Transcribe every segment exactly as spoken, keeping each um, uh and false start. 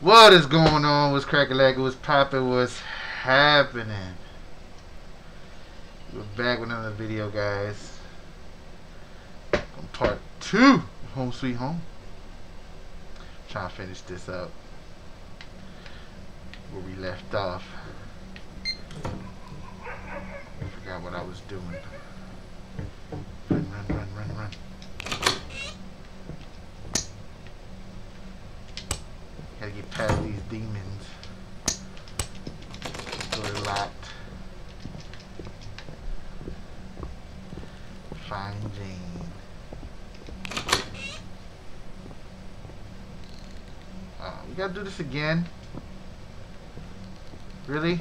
What is going on? What's cracking like? What's popping? What's happening? We're back with another video, guys. On part two of Home Sweet Home. Trying to finish this up where we left off. I forgot what I was doing. Run, run, run, run, run. Gotta get past these demons. Door locked. Find Jane. Uh, we gotta do this again. Really?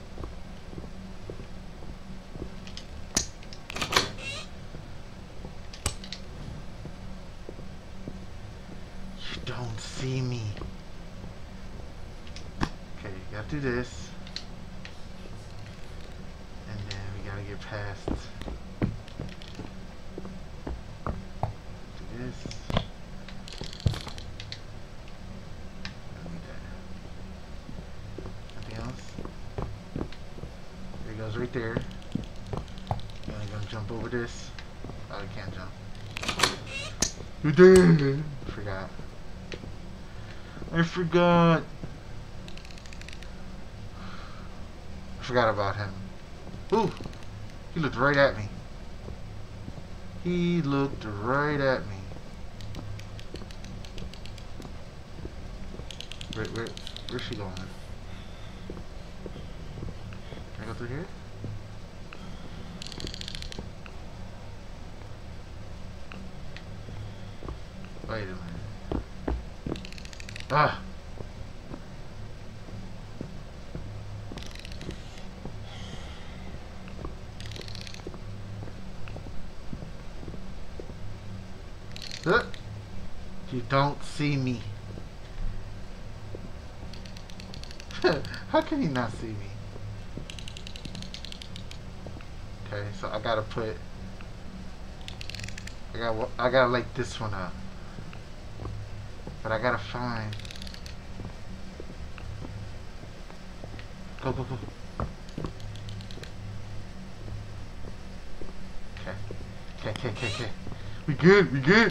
You don't see me. Okay, you gotta do this. And then we gotta get past. Do this. Nothing else? There he goes right there. And I'm gonna jump over this. Oh, you can't jump. You did! I forgot. I forgot. I forgot about him. Ooh! He looked right at me. He looked right at me. Where, where, where's she going? Can I go through here? Wait a minute. Ah! Look! You don't see me. How can he not see me? Okay, so I gotta put. I gotta. I gotta like this one up. But I gotta find. Go, go, go. Okay. Okay, okay, okay, okay. We good, we good.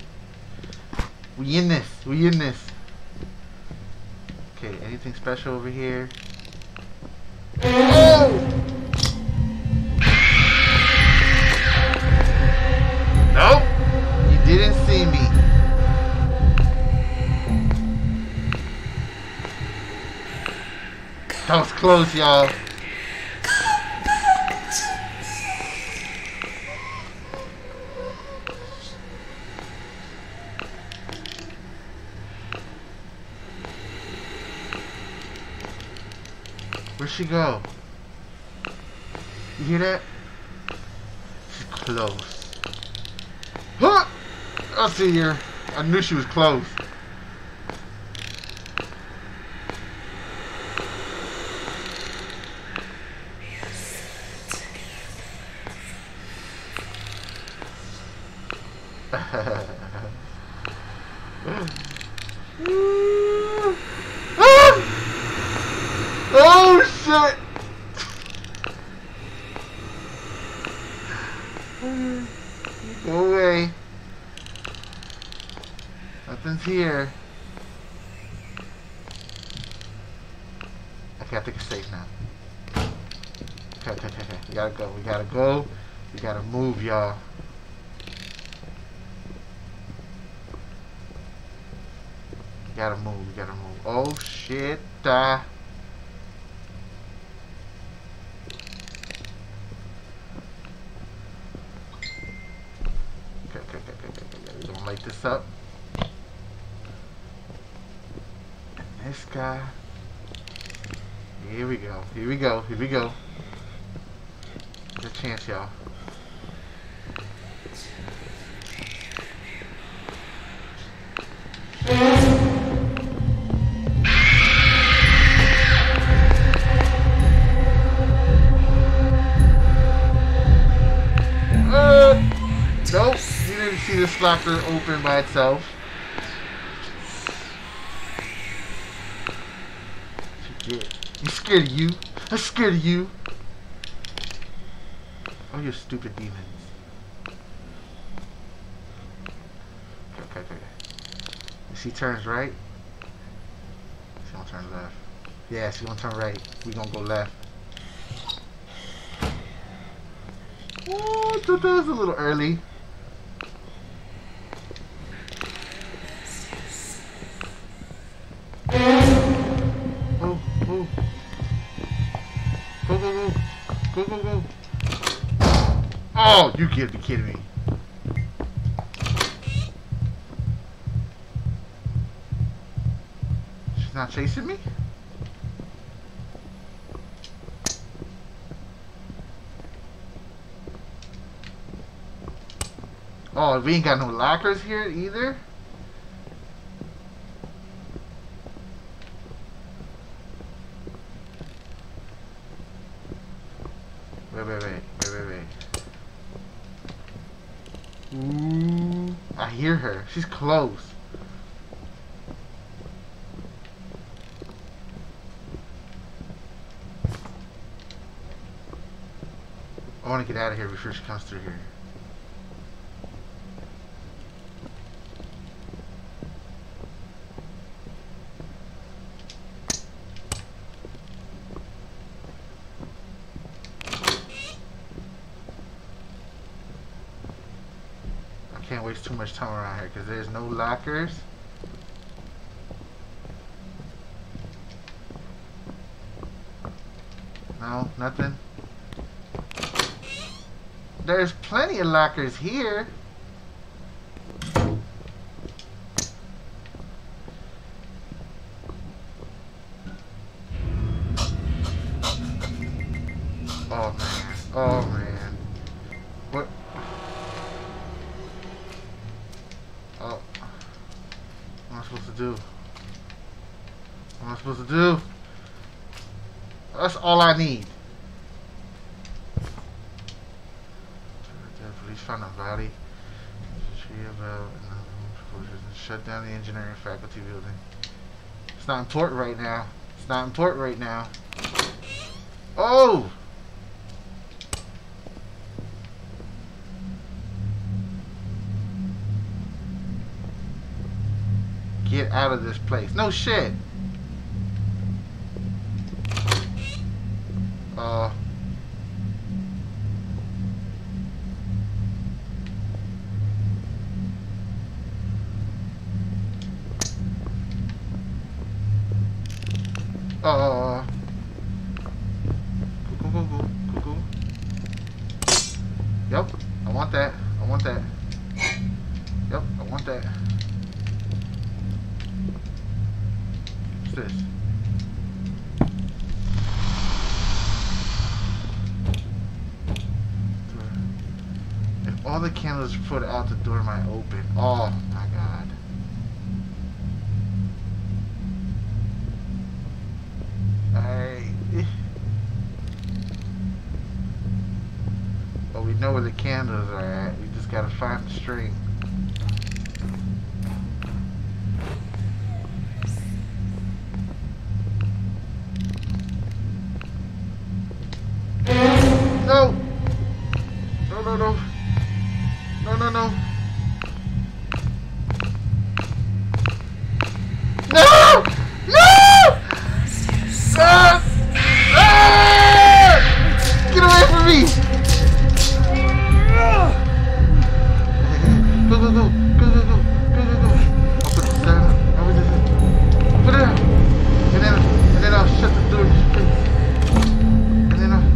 We in this, we in this. Okay, anything special over here? Oh! Nope! You didn't see me. That was close, y'all. Where'd she go? You hear that? She's close. Huh! I see her. I knew she was close. Oh shit! Go away. Nothing's here. Okay, I think it's safe now. Okay, okay, okay, okay. We gotta go. We gotta go. We gotta move, y'all. We gotta move. We gotta move. Oh shit! Uh, We're gonna light this up. And this guy. Here we go. Here we go. Here we go. Good chance, y'all. Uh, nope. You didn't see the locker open by itself. Yeah. I'm scared of you. I'm scared of you. Oh, you stupid demons. Okay, okay, okay. She turns right. She gonna turn left. Yeah, she gonna turn right. We gonna go left. Oh, that was a little early. Oh, oh. Go, go, go. Go, go, go. Oh, you can't be kidding me. She's not chasing me? Oh, we ain't got no lockers here either? Wait, wait, wait, wait, wait, wait. Ooh, I hear her. She's close. I want to get out of here before she comes through here. Can't waste too much time around here because there's no lockers. No, nothing. There's plenty of lockers here. Oh man, oh man. What? Oh, what am I supposed to do? What am I supposed to do? That's all I need. Police found a body. Shut down the engineering faculty building. It's not important right now. It's not important right now. Oh! Get out of this place. No shit. Uh. Uh. Go, go, go, go, go, go. Yep. I want that. I want that. Yep. I want that. This. If all the candles put out, the door might open. Oh my god. Alright. Well, we know where the candles are at. We just gotta find the string. No! No, no, no. No, no, no. No! No! Ah! Ah! Get away from me! Go, go, go. Go, go, go. Go, go, go. I'll put this down. I'll put this down. I'll put it down. And then, and then I'll shut the door in his face. And then I'll...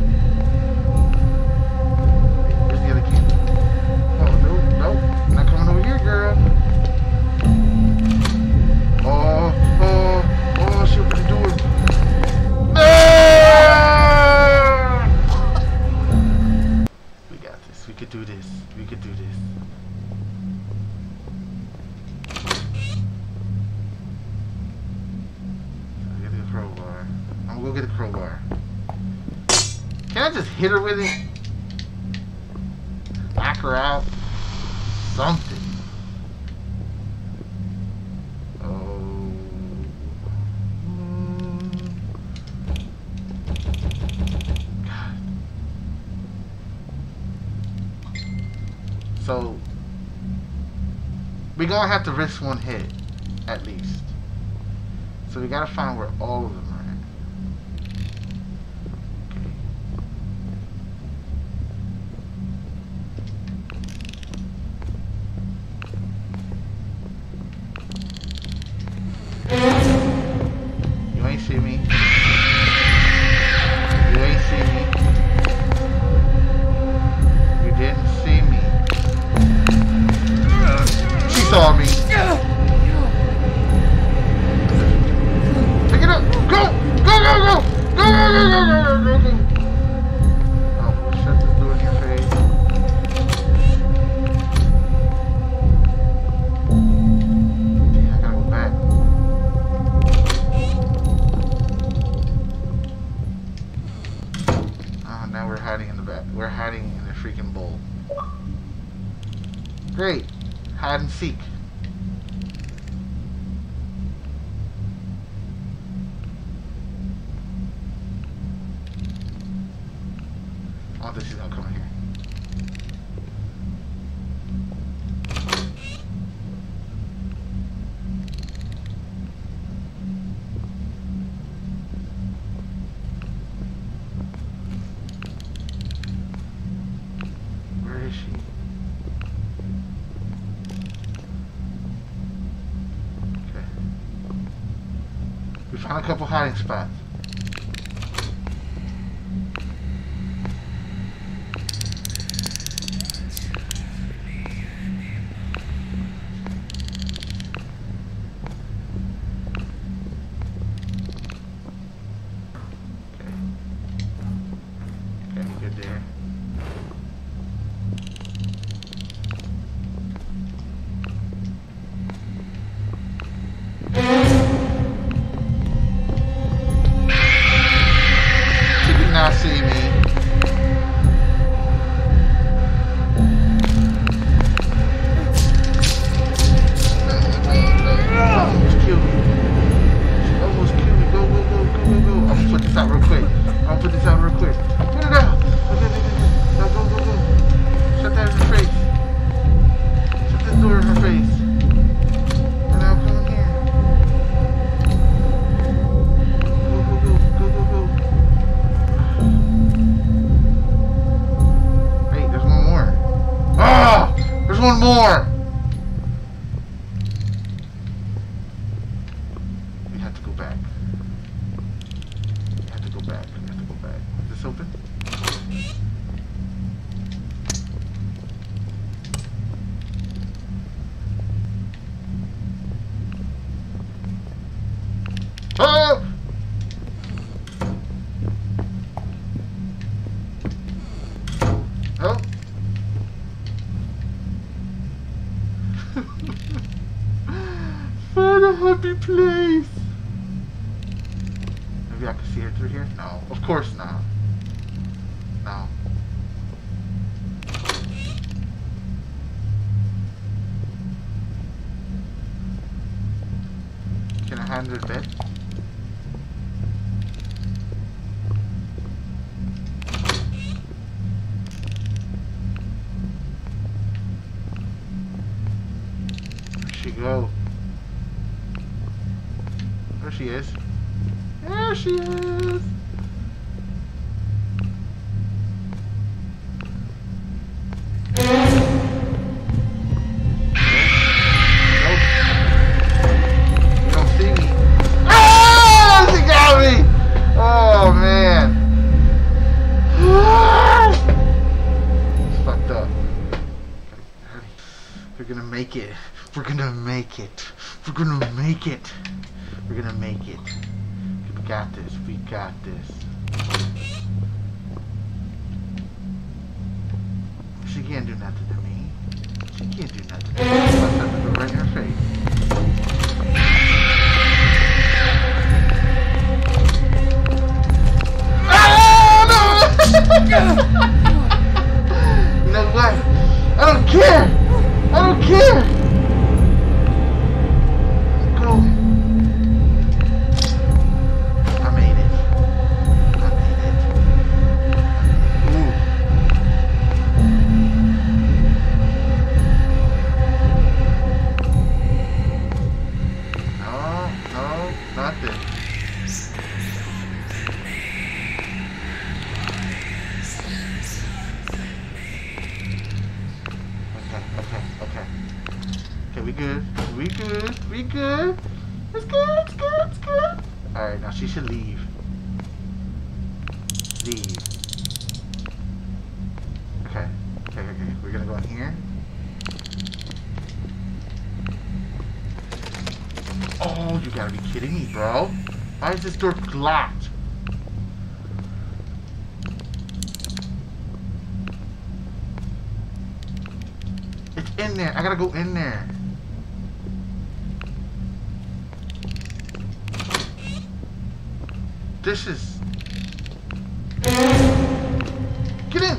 Hit her with it. Knock her out. Something. Oh. So we're gonna have to risk one hit at least. So we gotta find where all of them are at. Okay. You ain't see me. You ain't see me. You didn't see me. She saw me. Pick it up. Go! Go, go, go! Go, go, go, go, go, go, go, go! Oh, we'll shut this door in your face. Damn, I gotta go back. Oh, now we're hiding in the back. We're hiding in the freaking bowl. Great. Hide and seek. Oh, this is gonna come in here. Where is she? Okay. We found a couple hiding spots. One more! We have to go back. We have to go back. We have to go back. Is this open? Oh! Oh! Find a happy place. Maybe I can see her through here? No, of course not. No. Can I hide under the bed? Where'd she go? There she is. There she is. We're gonna make it. We're gonna make it. We're gonna make it. We're gonna make it. We got this. We got this. She can't do nothing to me. She can't do nothing to me. I'll have to go right in her face. You know what? I don't care! I don't care! Go. I made it. I made it. Ooh. Nothing. Okay, okay, okay. Okay, we good. We good. We good. It's good. It's good. It's good. Alright, now she should leave. Leave. Okay. Okay, okay, okay. We're gonna go in here. Oh, you gotta be kidding me, bro. Why is this door locked? It's in there. I gotta go in there. This is... Get in!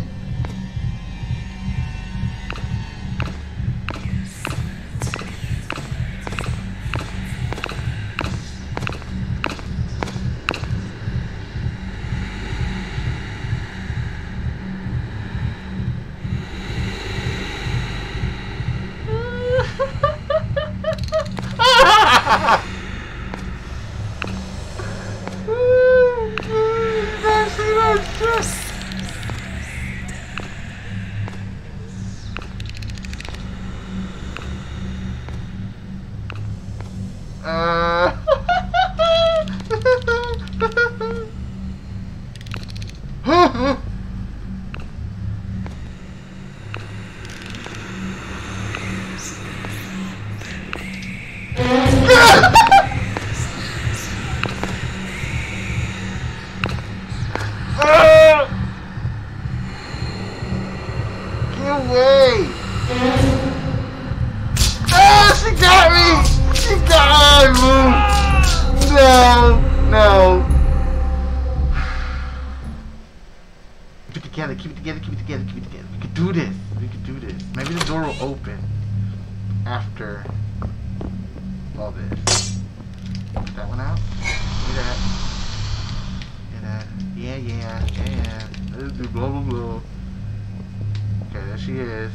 Uh... Get away! Ah, she got me! She got me! No, no. Keep it together, keep it together, keep it together, keep it together. We could do this. We could do this. Maybe the door will open after all this. Put that one out. Get that. Get that. Yeah, yeah, yeah, yeah. Let's do blah, blah, blah. Okay, there she is.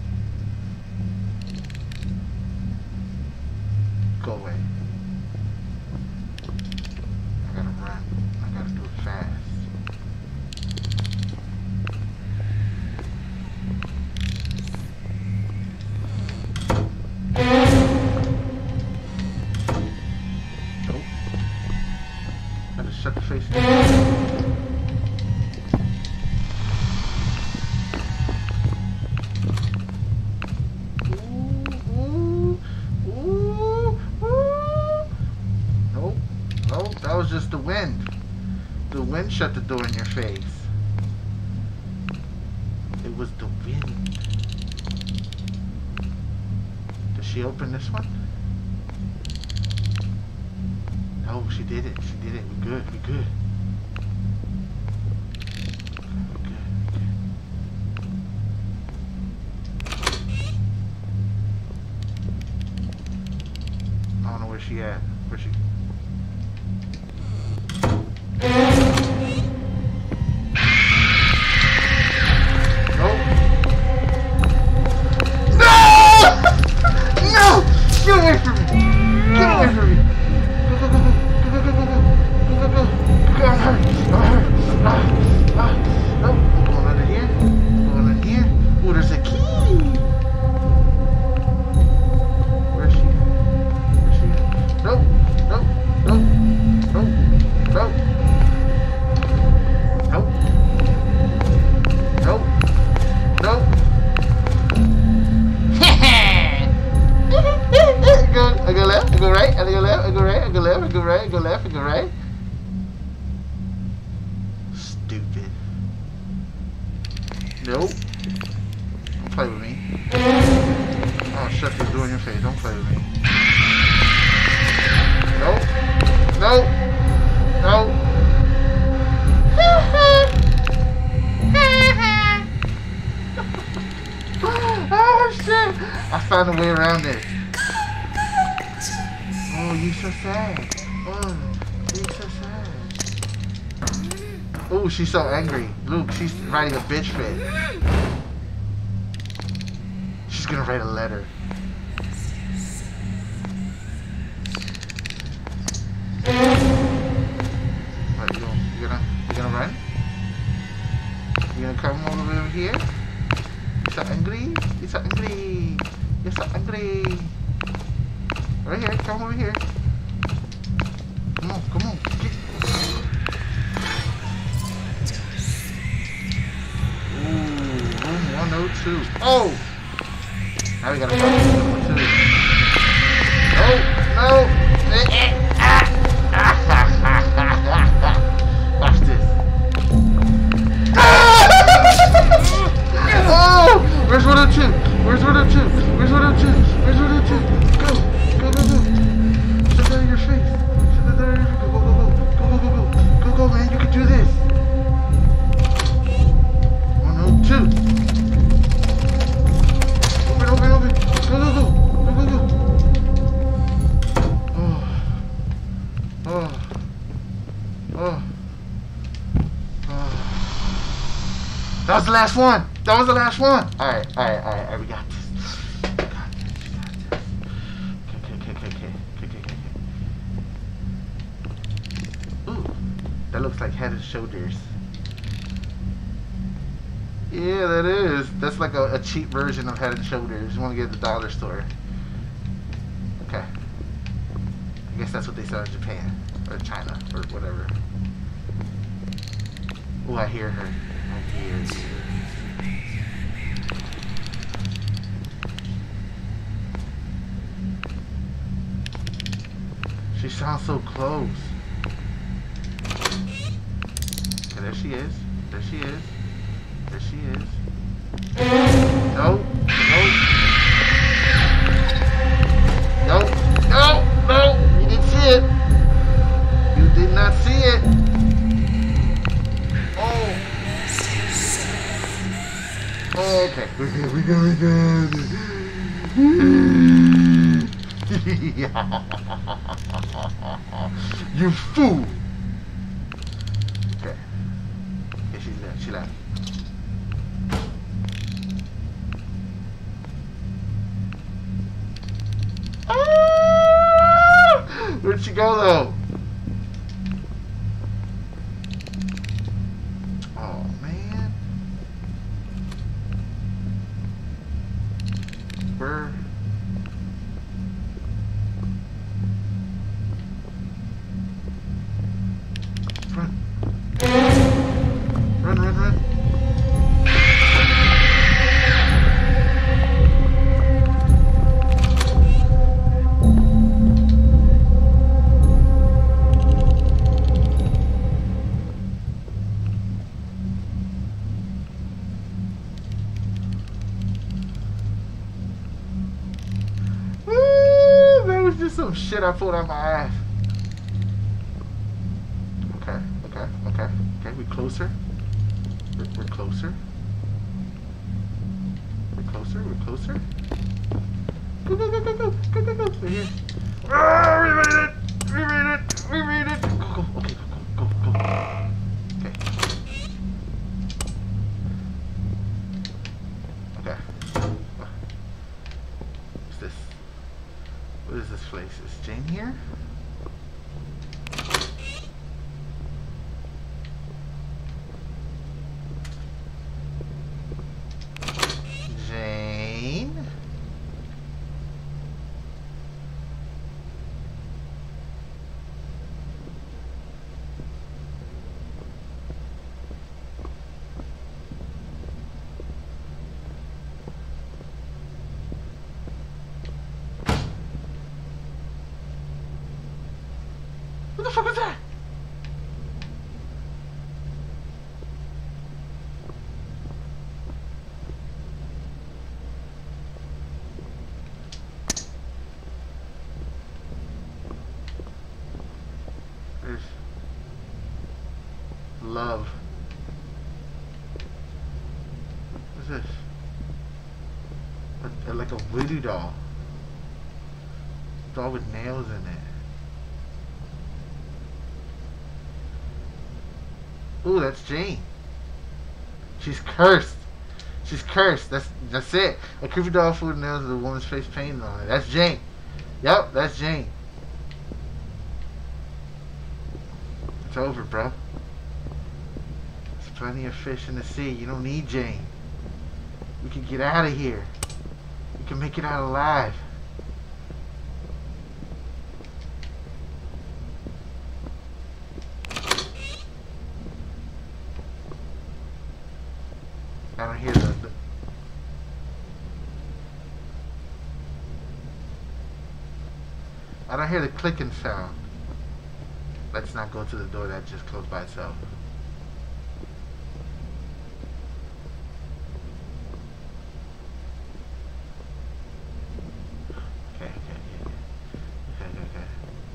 Go away. I gotta run. I gotta do it fast. Nope. Gotta shut the face down. Just the wind. The wind shut the door in your face. It was the wind. Did she open this one? No, she did it. She did it. We good. We good. We good. I don't know where she at. Where she? Get away from me! Get away from me! Go, go, go, go, go, go, go, go, go, go, go, go, hurry, hurry, ah, ah, no, I'm going under here, I'm going under here. Oh, there's a key! Where is she? Where is she? Nope, nope, nope, nope, nope, nope, nope, nope. I go left, I go right, I go left, I go right, I go left, I go right, I go left, I go right. Stupid. Nope. Don't play with me. Oh, shut the door in your face. Don't play with me. Nope. Nope. Nope. Oh, shit. I found a way around it. Oh, you so sad. Oh, you so sad. Oh, she's so angry. Luke, she's writing a bitch fit. She's gonna write a letter. here? You're so angry? You're so angry. You're so angry. Right here. Come over here. Come on, come on. Get. Ooh, room one oh two. Oh! Now we gotta go to room one oh two. No, no. Watch this. Oh! Where's one oh two? Where's one oh two? Where's one oh two? Where's one oh two? Go! Go, go, go! Shut that in your face! Shut that in your face! Go, go, go, go! Go, go, go, go! Go, go, man! You can do this! one oh two! Open, open, open! Go, go, go! Go, go, go! Oh. Oh. Oh. Oh. That was the last one! That was the last one! Alright, alright, alright, alright, we got this. We got this, we got this. Okay, okay, okay, okay, okay, okay, okay. Ooh, that looks like Head and Shoulders. Yeah, that is. That's like a, a cheap version of Head and Shoulders. You want to get at the dollar store. Okay. I guess that's what they sell in Japan. Or China, or whatever. Oh, I hear her. I hear you. She sounds so close. Okay, there she is. There she is. There she is. No. No. No. No. No. You didn't see it. You did not see it. Oh. Oh, okay. We good. We good. We good. You fool! Okay. Yeah, she's there. She left. Ah! Where'd she go though? Oh man. Where? Run. Run, run, run. Woo! That was just some shit I pulled out my ass. Okay, okay, okay, okay, we closer. We're, we're closer. We're closer, we're closer. Go, go, go, go, go, go, go, go. We're here. Ah, we made it! We made it! We made it! Go, go, okay, go, go, go, go. Okay. Okay. What's this? What is this place? Is Jane here? Jane? What the fuck was that? There's love. What's this? A, a, like a voodoo doll. Doll with nails in it. Ooh, that's Jane. She's cursed. She's cursed. That's that's it. A creepy doll full of nails with a woman's face painted on it. That's Jane. Yep, that's Jane. It's over, bro. There's plenty of fish in the sea. You don't need Jane. We can get out of here. We can make it out alive. I don't hear the, the I don't hear the clicking sound. Let's not go to the door that just closed by itself. Okay, okay, okay. Okay, okay, okay.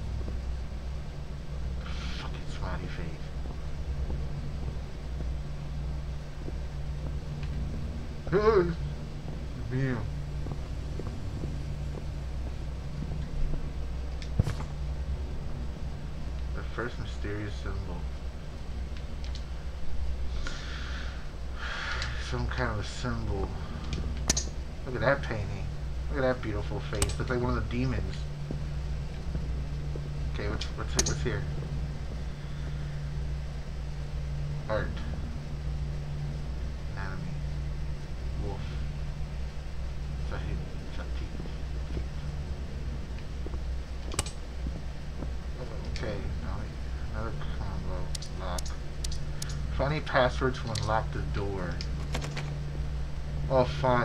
Fucking smiley face. Oh, damn. The first mysterious symbol. Some kind of a symbol. Look at that painting. Look at that beautiful face. Looks like one of the demons. Okay, what's what's what's here? Art. Anatomy. Wolf. Sahid. Sati. Okay, now another combo. Lock. Funny password to unlock the door. Oh, fun.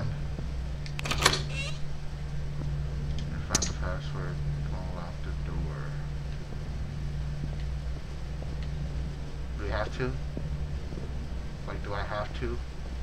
Find the password to unlock the door. Do we have to? Like, do I have to?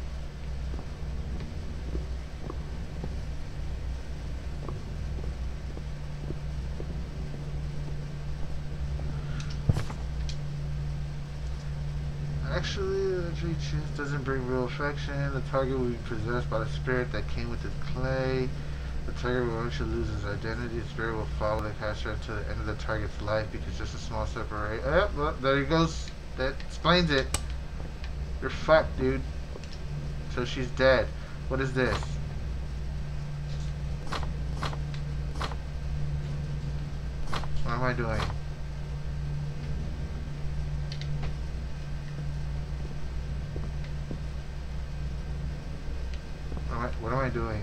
Actually, the chance doesn't bring real affection. The target will be possessed by the spirit that came with his clay. The target will eventually lose his identity. The spirit will follow the caster to the end of the target's life because just a small separation. Oh, well, there he goes. That explains it. You're fucked, dude. So she's dead. What is this? What am I doing? What am I, what am I doing?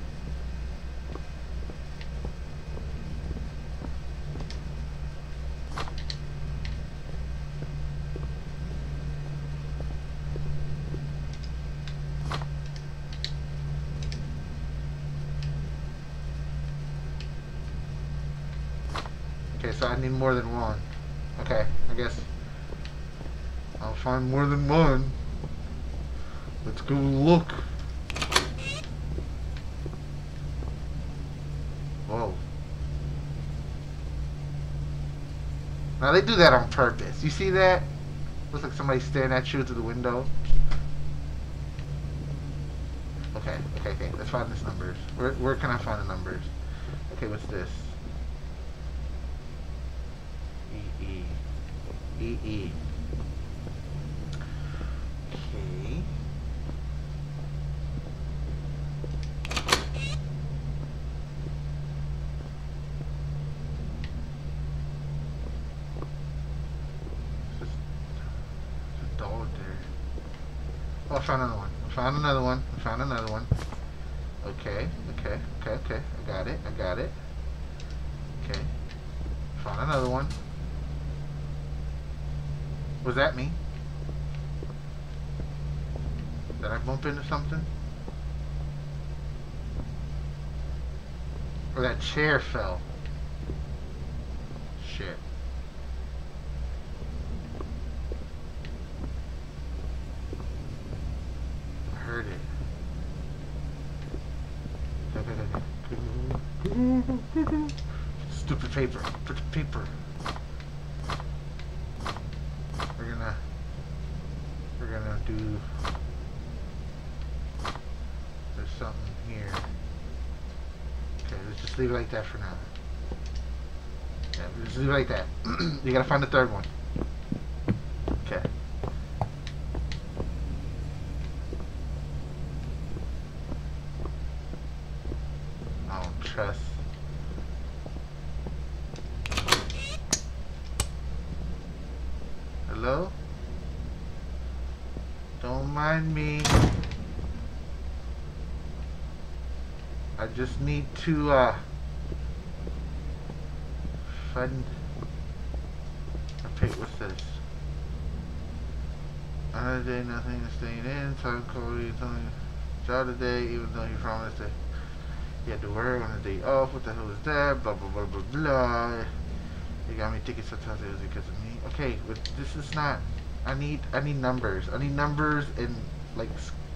Okay, so I need more than one. Okay, I guess I'll find more than one. Let's go look. Whoa. Now they do that on purpose. You see that? Looks like somebody staring at you through the window. Okay, okay, okay. Let's find these numbers. Where, where can I find the numbers? Okay, what's this? E E. E E. Okay. Oh, I found another one. I found another one. I found another one. Okay, okay, okay, okay. I got it. I got it. Okay. Found another one. Was that me? Did I bump into something? Or that chair fell? Shit. I heard it. Stupid paper. Put the paper. We're gonna we're gonna do there's something here. Okay, let's just leave it like that for now. Yeah, just leave it like that. You gotta find the third one. Okay. I don't trust. Hello? Don't mind me. I just need to uh, find. Okay, what's this? Another day, nothing is staying in. Time Cody, telling job today, even though he promised that he had to work on the day off. What the hell is that? Blah blah blah blah blah. They got me tickets. Sometimes it was because of me. Okay, but this is not. I need I need numbers. I need numbers and like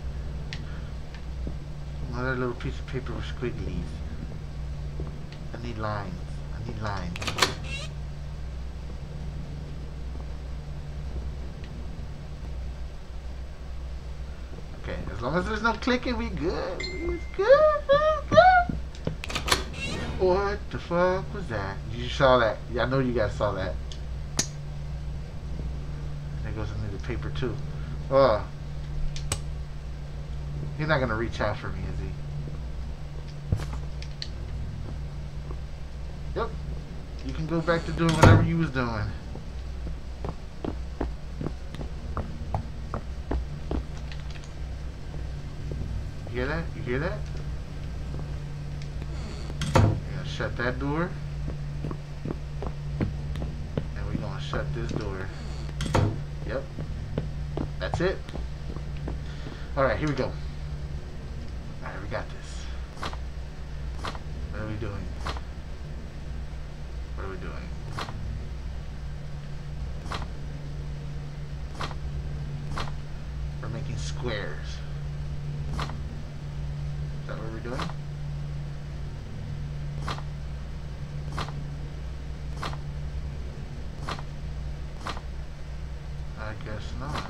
another little piece of paper with squigglies. I need lines. I need lines. Okay, as long as there's no clicking, we good. We good. We good. What the fuck was that? You saw that? Yeah, I know you guys saw that. That goes into the paper too. Oh, he's not gonna reach out for me, is he? Yep. You can go back to doing whatever you was doing. You hear that? You hear that? We're gonna shut that door. And we're gonna shut this door. Yep. That's it. Alright, here we go. Alright, we got this. What are we doing? What are we doing? We're making squares. Is that what we're doing? I guess not.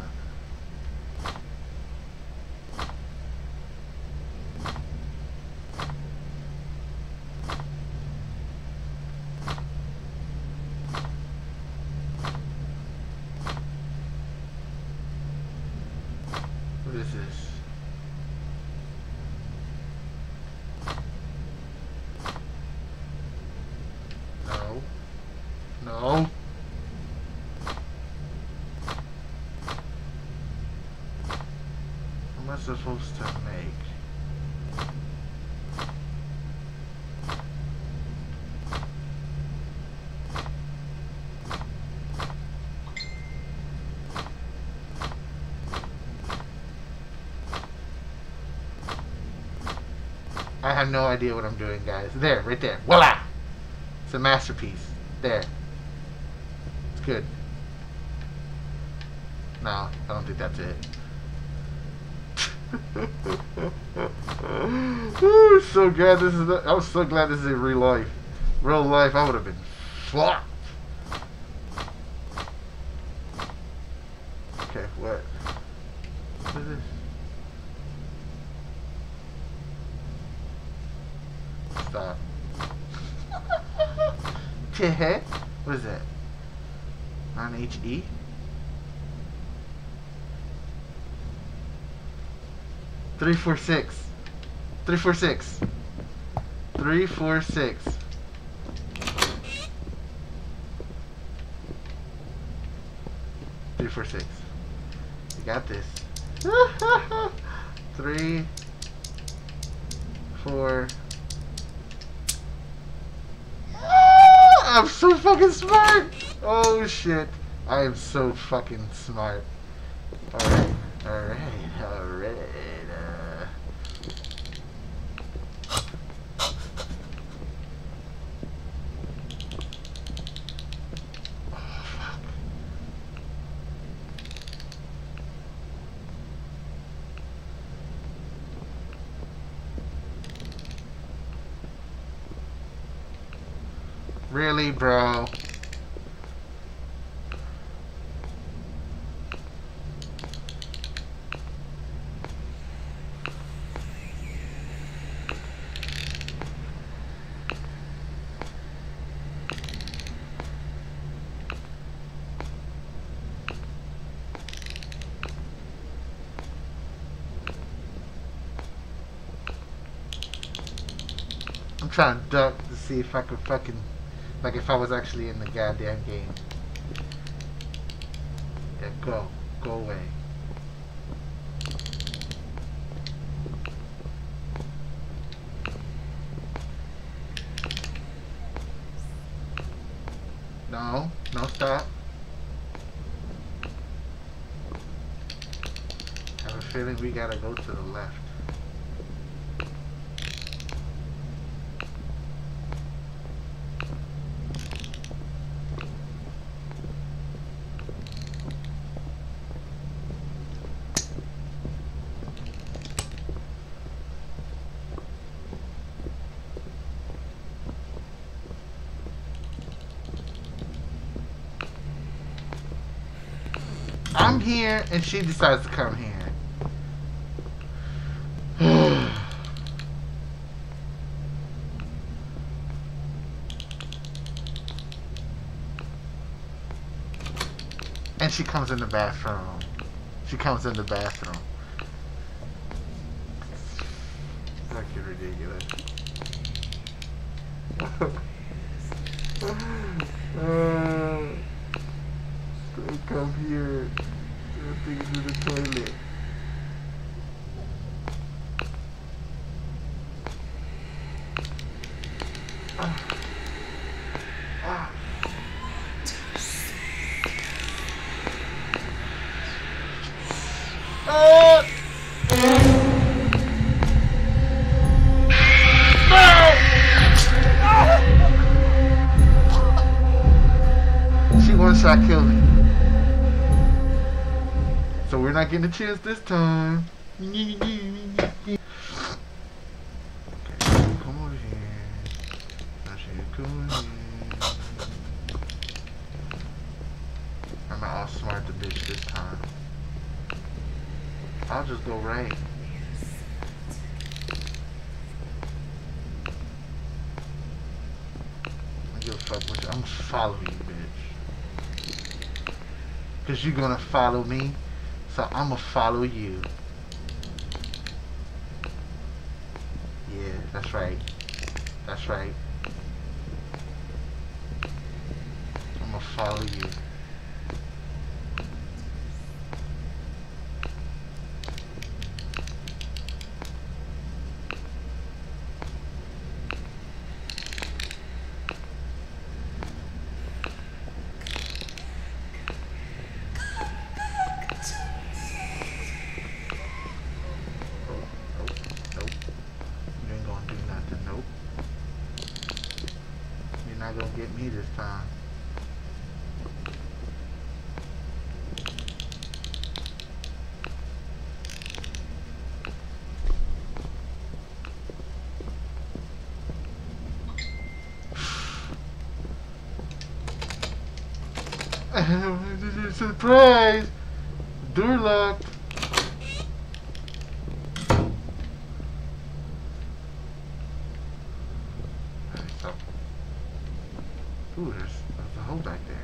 What is this? No. No. What am I supposed to make? I have no idea what I'm doing, guys. There, right there. Voila! It's a masterpiece. There. It's good. No, I don't think that's it. Ooh, so glad this is. The, I was so glad this is in real life. Real life, I would have been fucked. Okay, what? What is this? Stop. What is that? Non H E? Three four six. Three four six. Three four six. Three four six. You got this. Three four. I'm so fucking smart! Oh shit. I am so fucking smart. Alright, alright, alright. Uh... Oh fuck. Really, bro? I'm trying to duck to see if I could fucking, like if I was actually in the goddamn game. Yeah, go. Go away. feeling we gotta go to the left. I'm here, and she decides to come here. And she comes in the bathroom. She comes in the bathroom. It's fucking ridiculous. uh, they come here. Things in the toilet. Ah. Ah. Ah. No! She one shot killed me. So we're not getting a chance this time. Okay, come over here. I should come here. I'm not outsmart the bitch this time. I'll just go right. I don't give a fuck what you. I'm gonna follow you, bitch. Cause you're gonna follow me. So I'ma follow you. Yeah, that's right. That's right. I'ma follow you. Not gonna get me this time. Surprise! Door locked. Ooh, there's, there's a hole back there.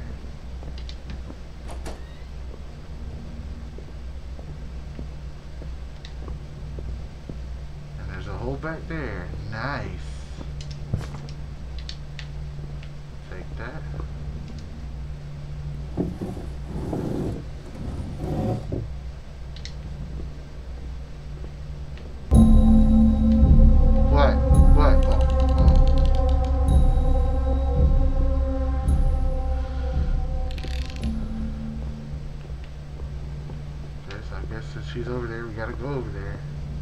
And there's a hole back there. Nice. Take that. What? What? Oh. I guess since she's over there, we gotta go over there.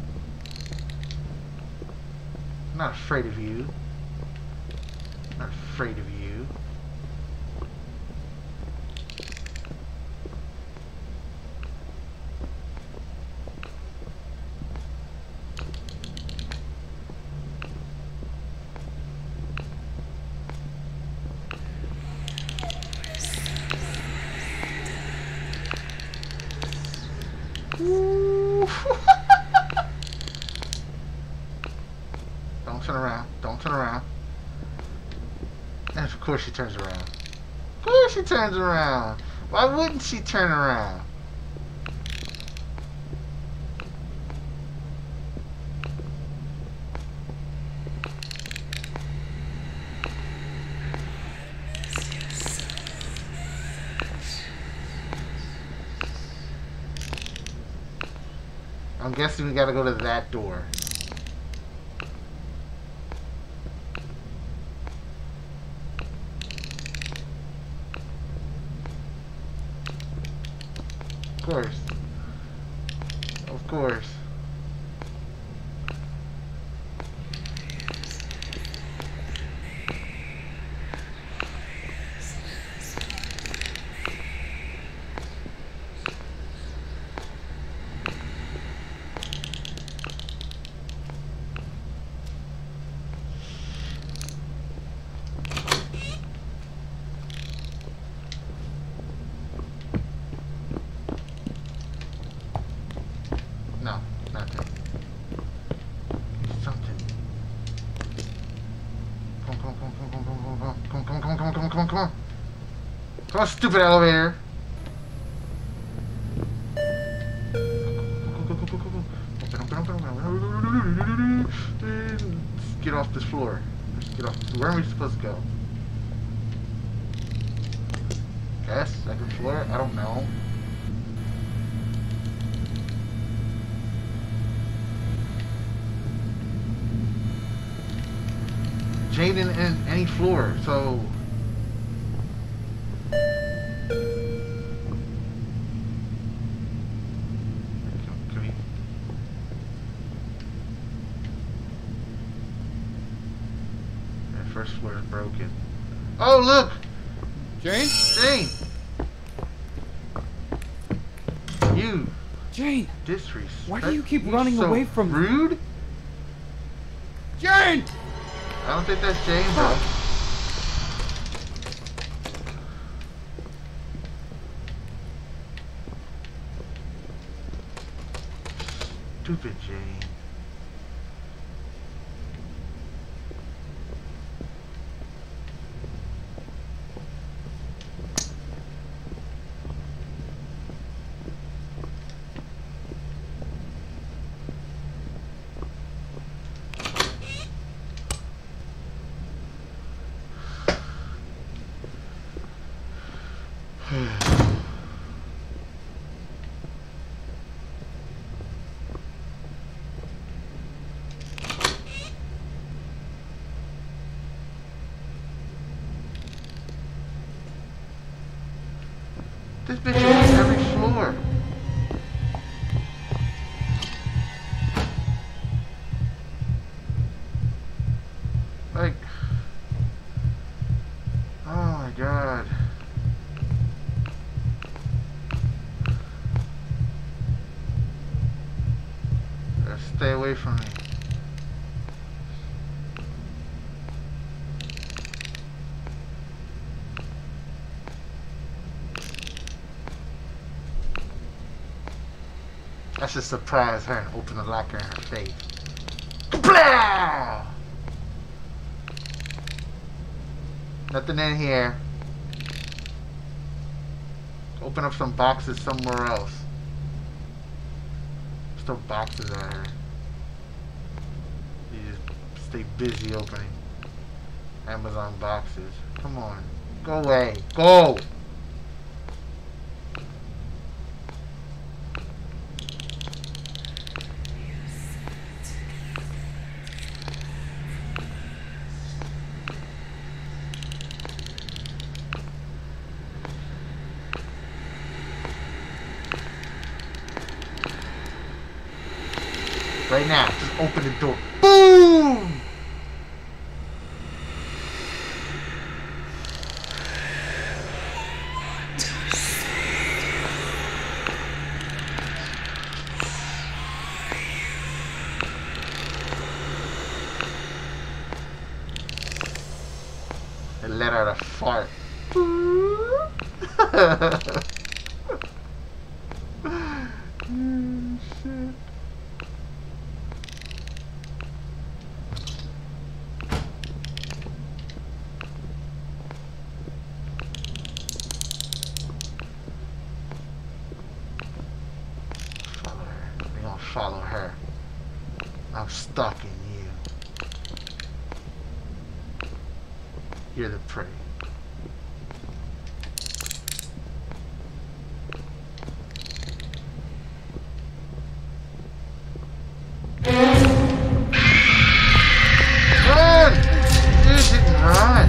I'm not afraid of you. I'm not afraid of you. Don't turn around. Don't turn around. And of course she turns around. Of course she turns around. Why wouldn't she turn around? I'm guessing we gotta go to that door. Of course. Of Of course. No, nothing. Something. Come on, come on, come on, come on, come on, come on, come on, come on, come on, come on, come on, come on. Come on, stupid elevator. Go, go, go, go, go, go. Open, open, open, open. Let's get off this floor. Let's get off this floor. Where are we supposed to go? Yes, second floor? I don't know. Jane in, in any floor, so can we... That first floor is broken. Oh look! Jane? Jane! You Jane! disrespect. Why do you keep you running so away from me? rude? Jane! I don't think that's Jane, though. Stupid Jane. This bitch is on every floor. Like, oh my god. Gotta stay away from me. I should surprise her and open the locker in her face. Blah! Nothing in here. Open up some boxes somewhere else. Just throw boxes at her. You just stay busy opening Amazon boxes. Come on. Go away. Go! Right now, just open the door. Boom! And let out a fart. Oh, shit. Follow her. I'm stalking you. You're the prey. Run! You didn't run.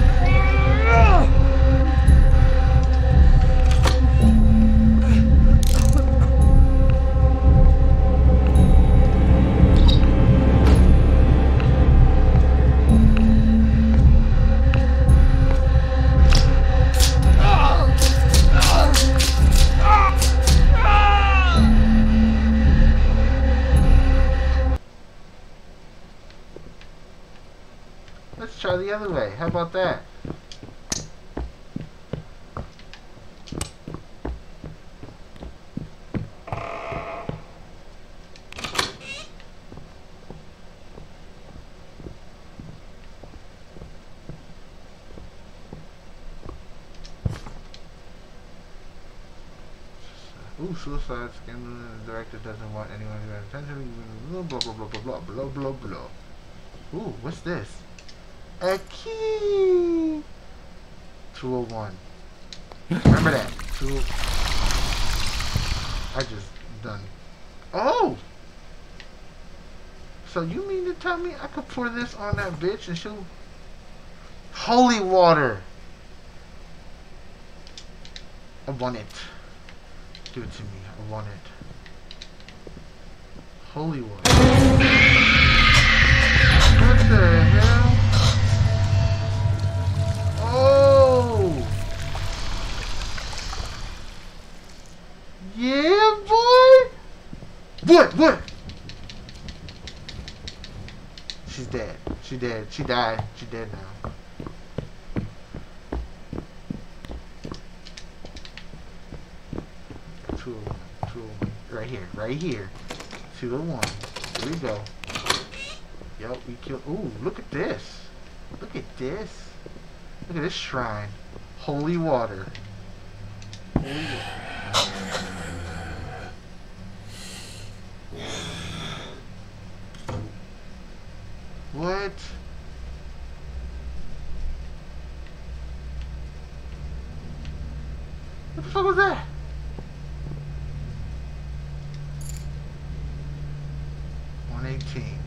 the other way. How about that? Ooh, suicide scandal. The director doesn't want anyone to pay attention. Blah blah blah blah blah blah blah blah. Ooh, what's this? A key. two oh one. Remember that. Two. I just done. Oh. So you mean to tell me I could pour this on that bitch and she'll holy water? I want it. Give it to me. I want it. Holy water. What the hell? Oh! Yeah, boy! What? What? She's dead. She dead. She died. She dead now. Right here, right here. two oh one. Here we go. Yup, we killed. Ooh, look at this. Look at this. Look at this shrine. Holy water. Holy water. What? What the fuck was that? one eighteen.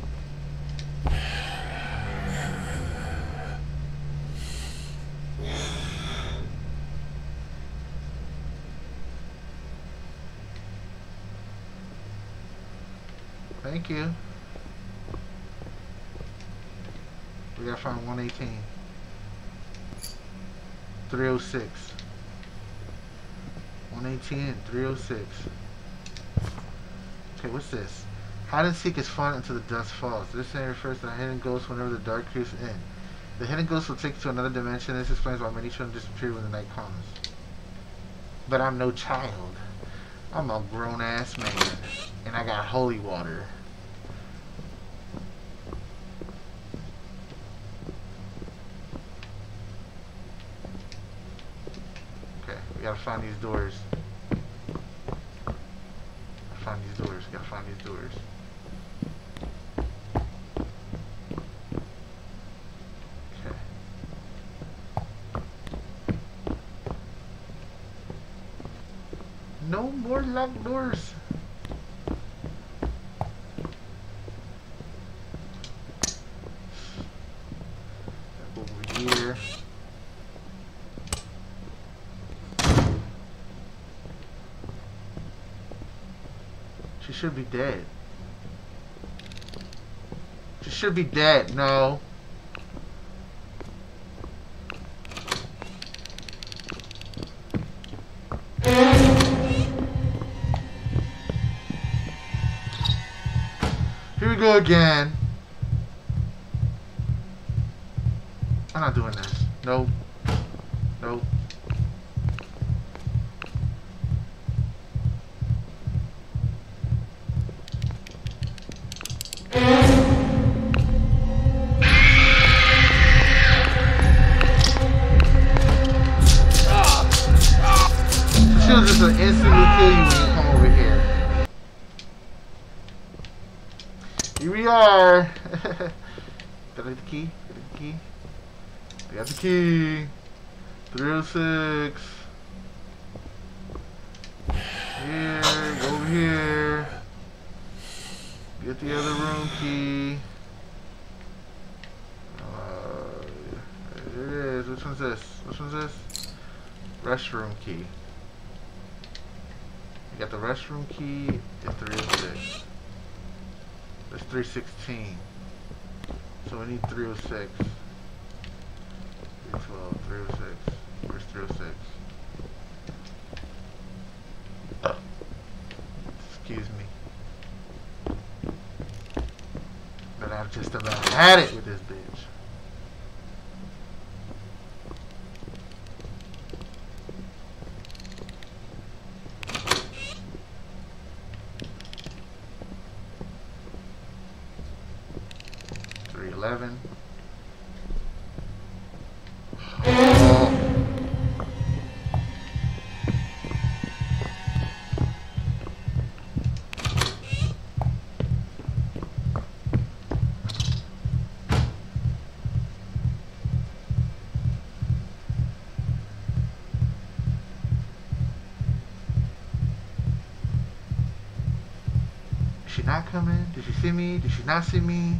Thank you. We gotta find one eighteen. three oh six. one eighteen and three oh six. Okay, what's this? Hide and seek is fun until the dust falls. This name refers to a hidden ghost whenever the dark creeps in. The hidden ghost will take you to another dimension. This explains why many children disappear when the night comes. But I'm no child. I'm a grown ass man. And I got holy water. Okay, we gotta find these doors. Find these doors. Gotta find these doors. Okay. No more locked doors. Over here. She should be dead. She should be dead. No. Here we go again. I'm not doing this. Nope. Nope. She'll just instantly kill you when you come over here. Here we are. Got the key? Got the key? I got the key. three oh six. Here, go over here. Get the other room key. Uh, there it is. Which one's this? Which one's this? Restroom key. You got the restroom key and three oh six. That's three sixteen. So we need three oh six. three twelve, three oh six. Where's three oh six? Oh. Excuse me. But I've just about had it with this bitch. eleven. Oh. Is she not coming? Did she see me? Did she not see me?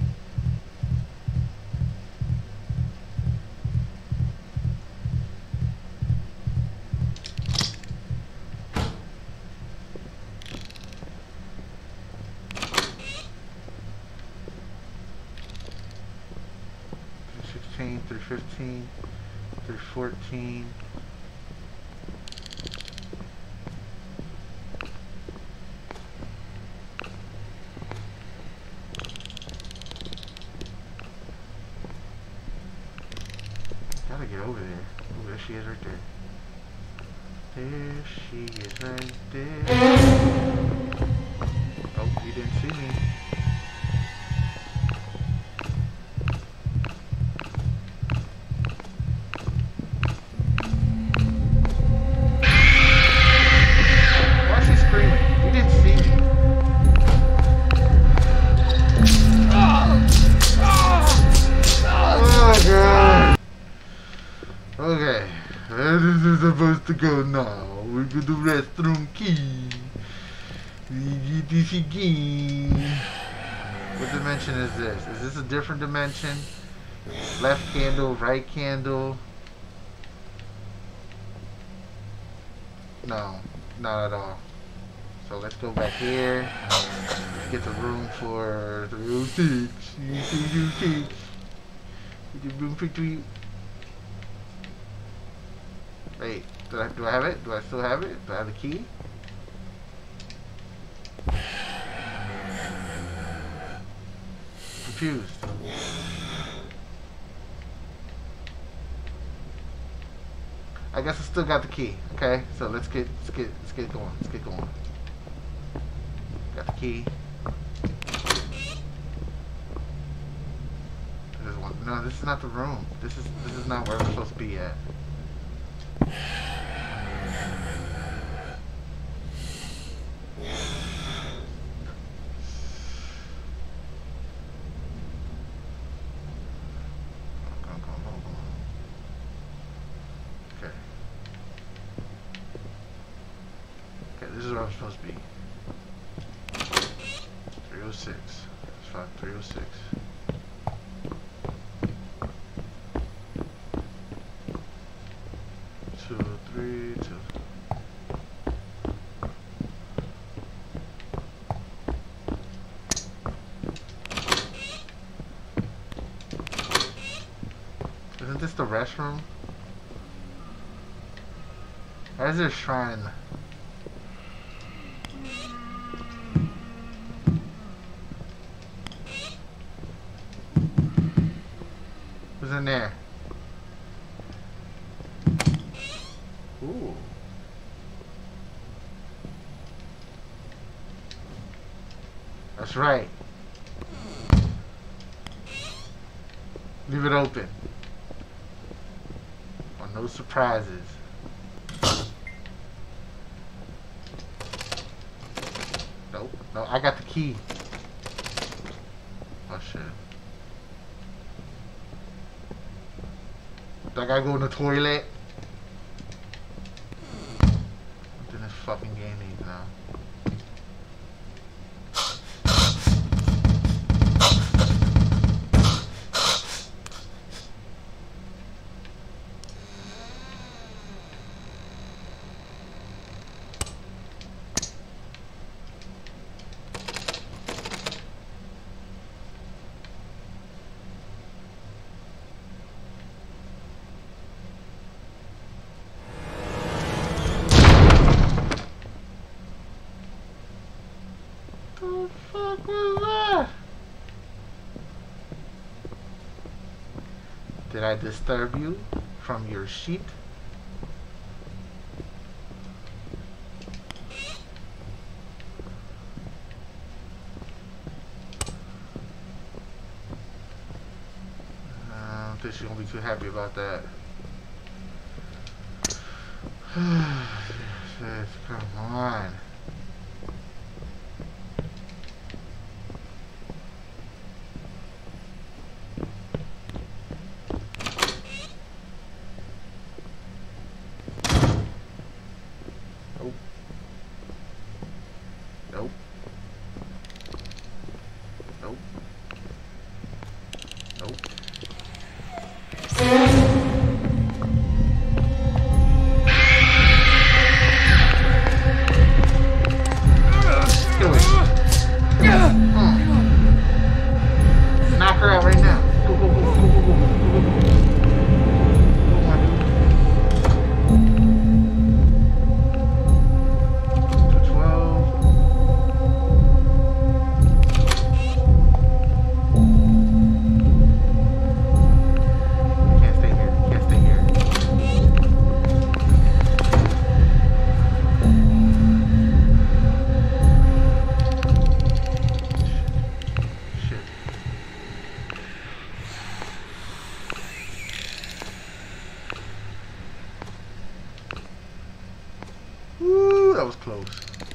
three fifteen, three fourteen. Gotta get over there. Ooh, there she is right there. There she is right there. Oh, you didn't see me. Okay, this is supposed to go now. We go to restroom key. We get this again. What dimension is this? Is this a different dimension? Left candle, right candle? No, not at all. So let's go back here. Let's get the room for three oh six. three oh six. Get the room for three. Wait, do I, do I have it? Do I still have it? Do I have the key? Confused. I guess I still got the key. Okay, so let's get let's get let's get going. Let's get going. Got the key. This is one. No, this is not the room. This is this is not where we're supposed to be at. This is where I'm supposed to be. three oh six. Let's find three oh six. Two, three, two. Isn't this the restroom? Why is there a shrine? Who's in there? Ooh. That's right. Leave it open. Oh, no surprises. Nope. No, I got the key. Oh shit. Do I gotta go in the toilet? What does this fucking game need now? What the fuck was that? Did I disturb you from your sheet? think she's gonna be too happy about that. Sis, come on. Nope. Nope. Nope. Kill it. Mm. Knock her out right now. Go, go, go, go, go, go, go, go, go. Go, my dude. two twelve. Can't stay here. Can't stay here. Shit. Woo, that was close.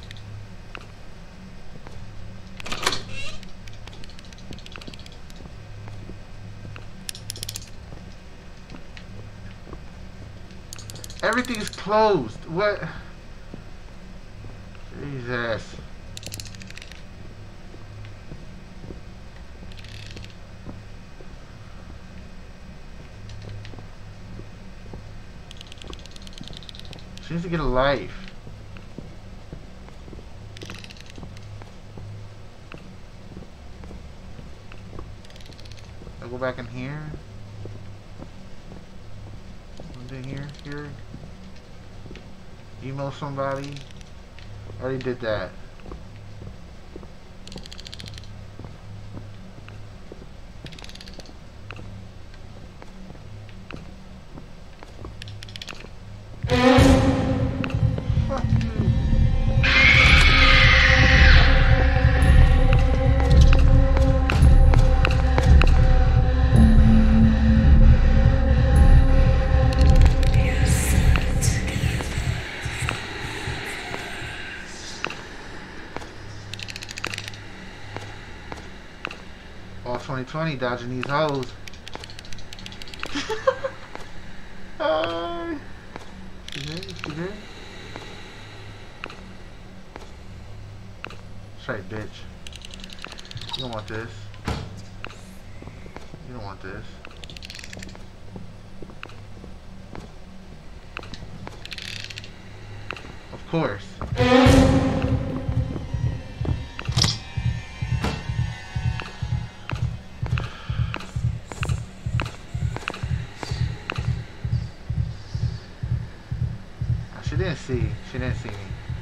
Everything is closed. What? Jesus. She needs to get a life. I'll go back in here. In here, here. Email somebody. Already did that. Fuck you. All twenty twenty dodging these hoes. Hi. She there? Is she there? Straight bitch. You don't want this. You don't want this. Of course. She didn't see. She didn't see me.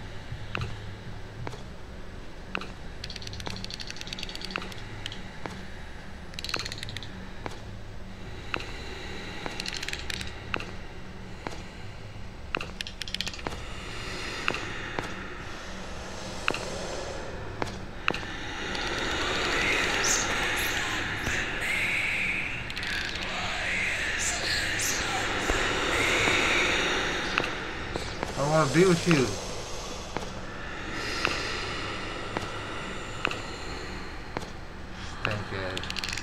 I want to be with you. Stank ass.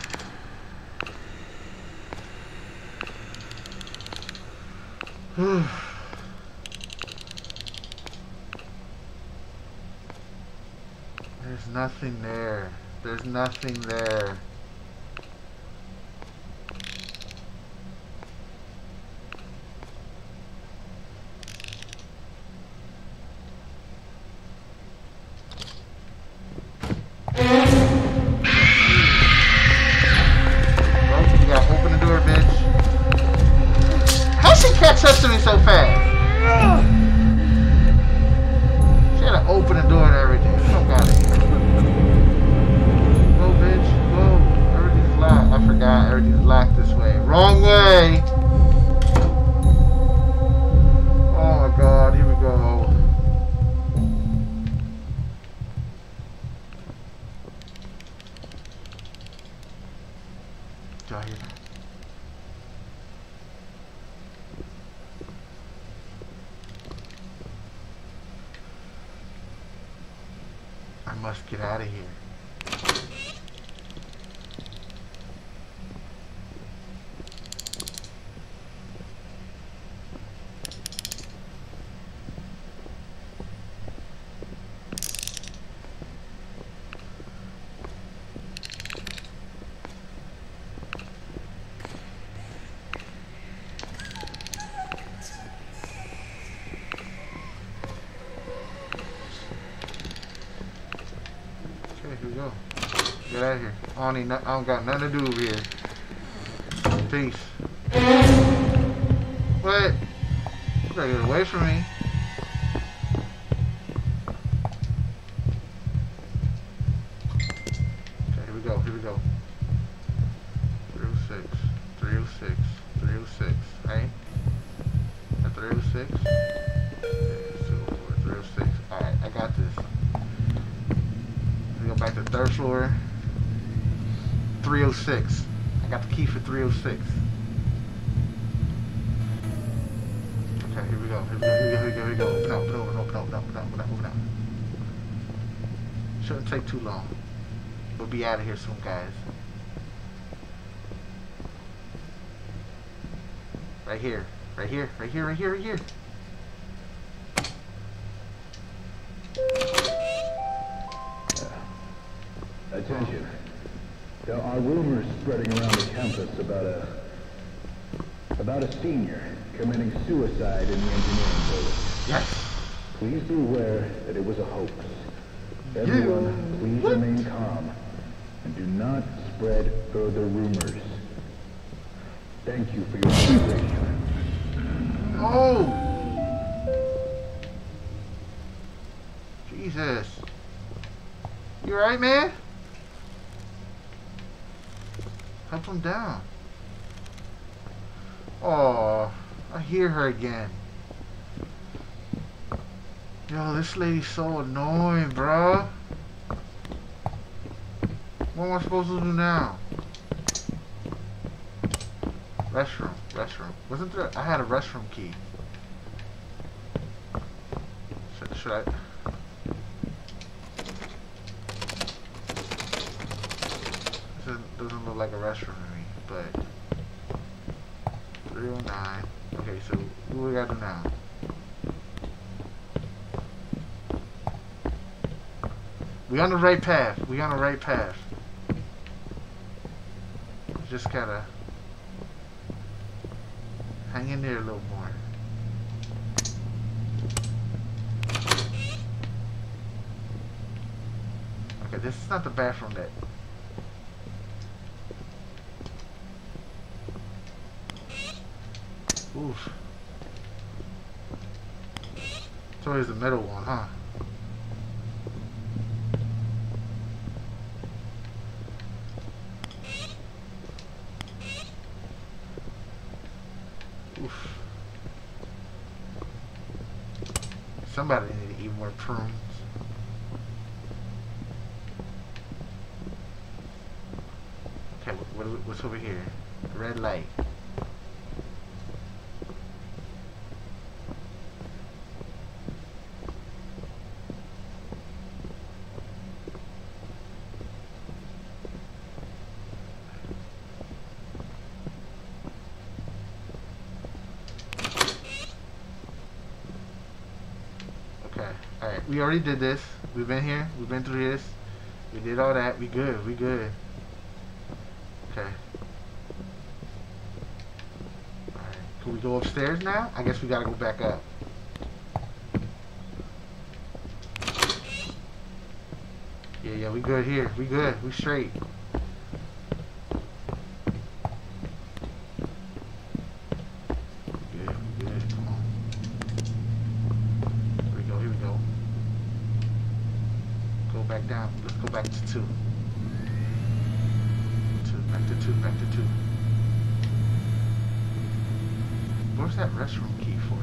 There's nothing there. There's nothing there. Catch up to me so fast. She had to open the door and everything. Fuck out of here. Go, bitch. Go. Everything's locked. I forgot. Everything's locked this way. Wrong way. Oh my god. Here we go. Do I hear that? must get out of here. Here we go. Get out of here. I don't need no, I don't got nothing to do over here. Peace. What? You gotta get away from me. Okay, here we go. Here we go. three oh six. three oh six. three oh six. Hey? At three oh six? Okay, so three oh six. Alright, I got this. Go back to the third floor. three oh six. I got the key for three oh six. Okay, here we go. Here we go. Here we go. Here we go. Here we go. Open up. Open up. Open up. Open up. Open up. Open up. Open up. Shouldn't take too long. We'll be out of here soon, guys. Right here. Right here. Right here. Right here. Right here. Attention. There are rumors spreading around the campus about a about a senior committing suicide in the engineering building. Yes. Please be aware that it was a hoax. Everyone, Yeah. please What? remain calm and do not spread further rumors. Thank you for your cooperation. Oh. Jesus. You alright, man? Help him down. Oh, I hear her again. Yo, this lady's so annoying, bro. What am I supposed to do now? Restroom, restroom. Wasn't there? I had a restroom key. Should, should I? Doesn't look like a restroom to me, but three oh nine. Okay, so what we gotta do now? We on the right path. We on the right path. Just gotta hang in there a little more. Okay, this is not the bathroom that. Oof. So here's the middle one, huh? Oof. Somebody need to eat more prunes. Okay, what, what, what's over here? Red light. Alright, we already did this. We've been here. We've been through this. We did all that. We good. We good. Okay. Alright. Can we go upstairs now? I guess we gotta go back up. Yeah, yeah, we good here. We good. We straight. Back down. Let's go back to two. Two. Back to two. Back to two. Where's that restroom key for,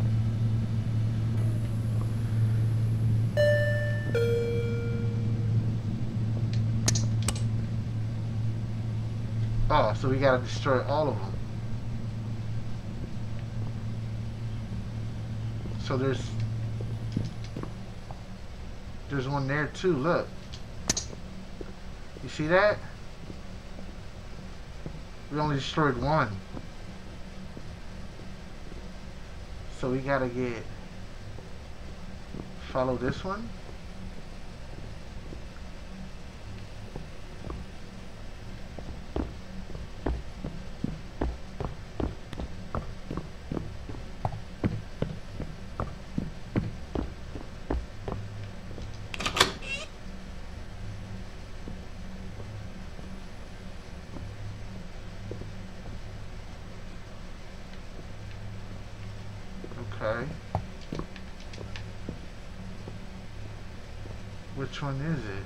though? Oh, so we gotta destroy all of them. So there's There's one there too, look. You see that? We only destroyed one. So we gotta get... Follow this one. Okay. Which one is it?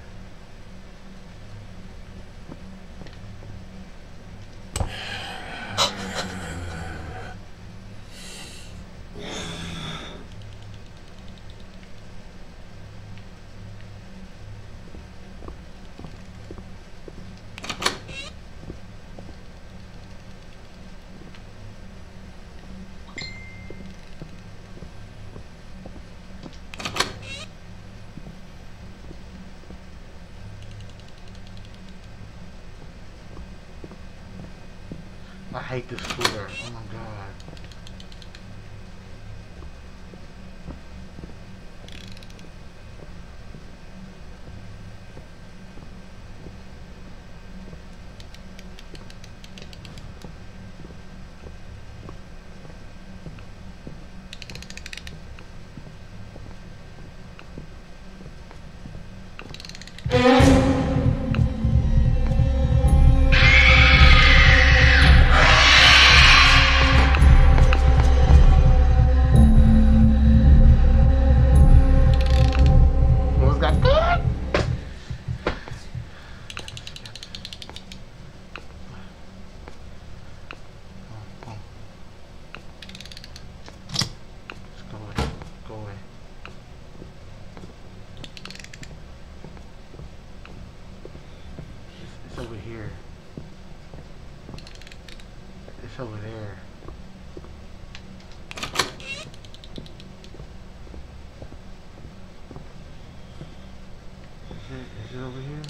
I hate this floor. Oh my god. Over here. It's over there. Is it, is it over here?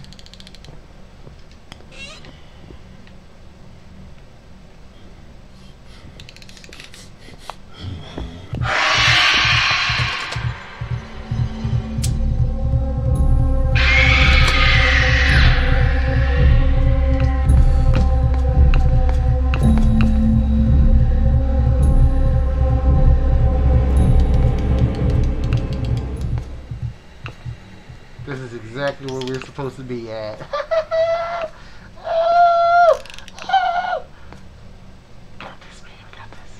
This is exactly where we're supposed to be at. Got this, man. Got this.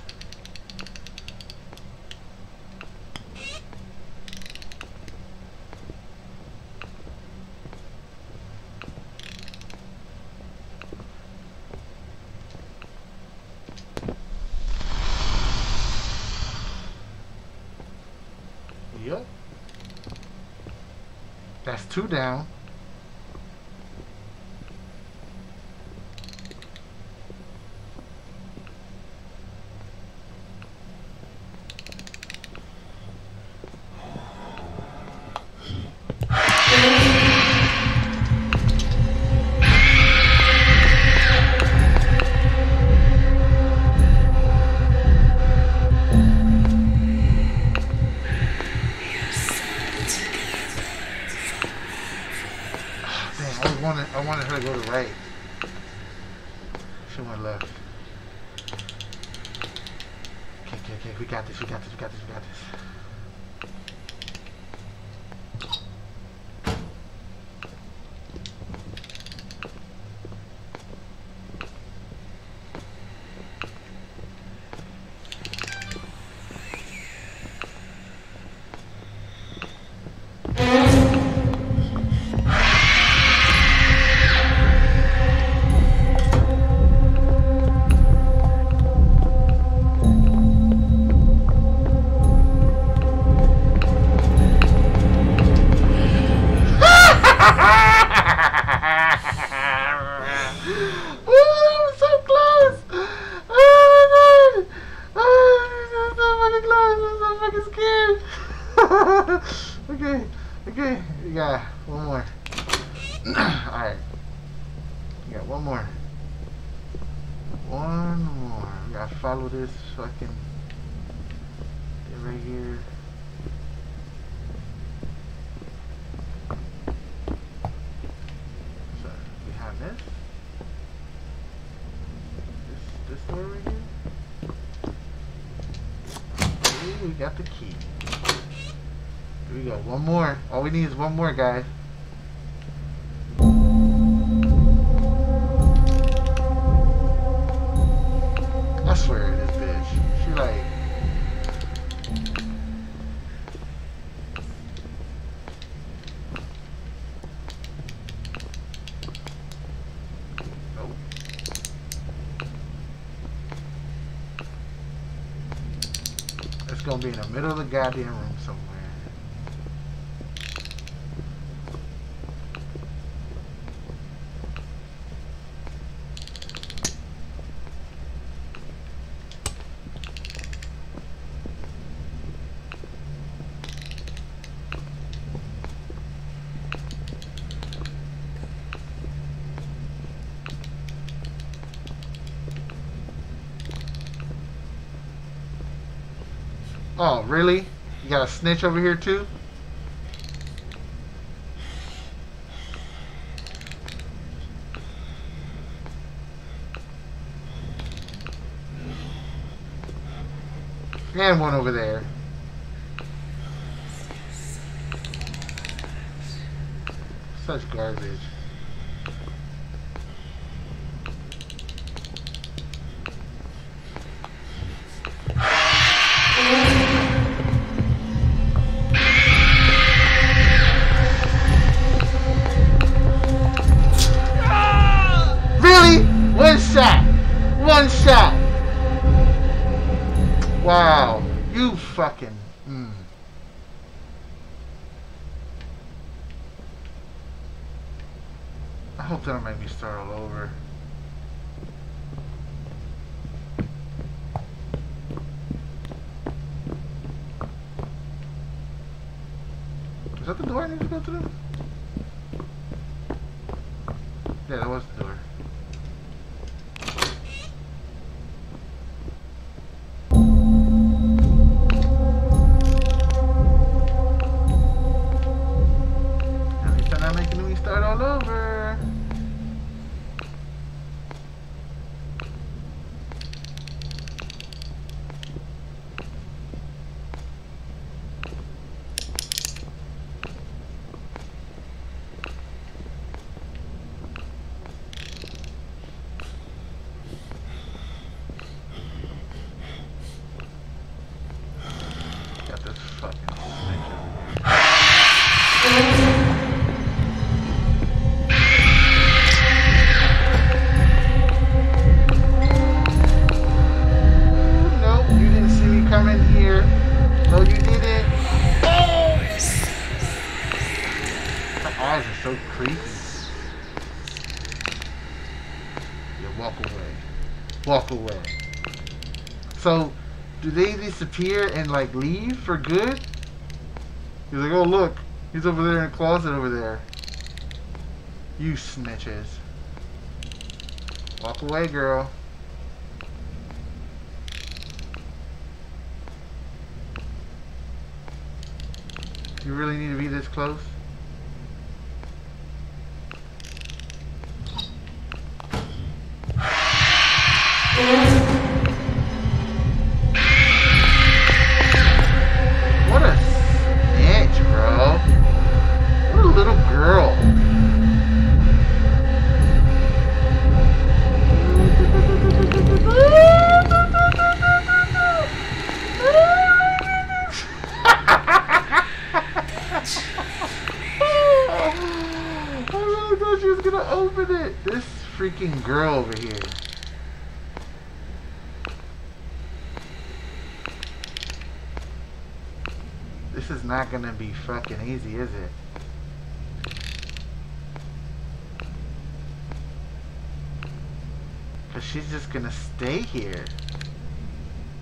Yup. That's two down. I wanted, I wanted her to go to right. She went left. Okay, okay, okay. We got this. We got this. We got this. We got this. Okay, Okay, we got one more. Alright. We got one more. One more. We gotta follow this fucking thing right here. So, behind this. This this door right here. Ooh, we got the key. Here we go. One more. All we need is one more, guys. I swear this bitch. She like. Nope. It's gonna be in the middle of the goddamn room somewhere. Oh, really? You got a snitch over here too? And one over there. Such garbage. One shot! One shot! Wow. You fucking... Mm. I hope that'll make me start all over. Is that the door I need to go through? Yeah, that was the door. Start all over. Got this fucking snitch over here. Come in here. No, you didn't. Oh! My eyes are so creepy. Yeah, walk away. Walk away. So, do they disappear and like leave for good? He's like, oh look, he's over there in the closet over there. You snitches. Walk away, girl. You really need to be this close? What a snitch, bro. What a little girl. I thought she was gonna open it. This freaking girl over here. This is not gonna be fucking easy, is it? Cause she's just gonna stay here.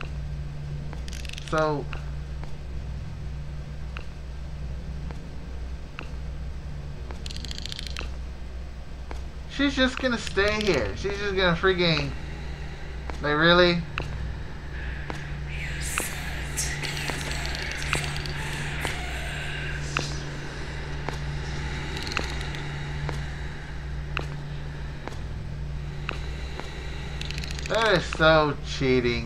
So She's just gonna stay here. She's just gonna freaking... Like, really? That is so cheating.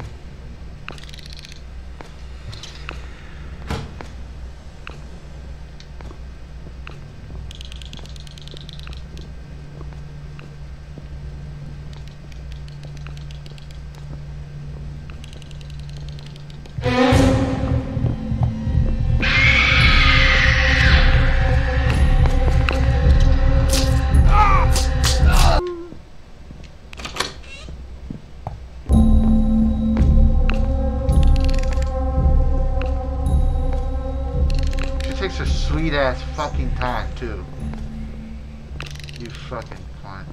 Sweet ass fucking time too. You fucking cunt.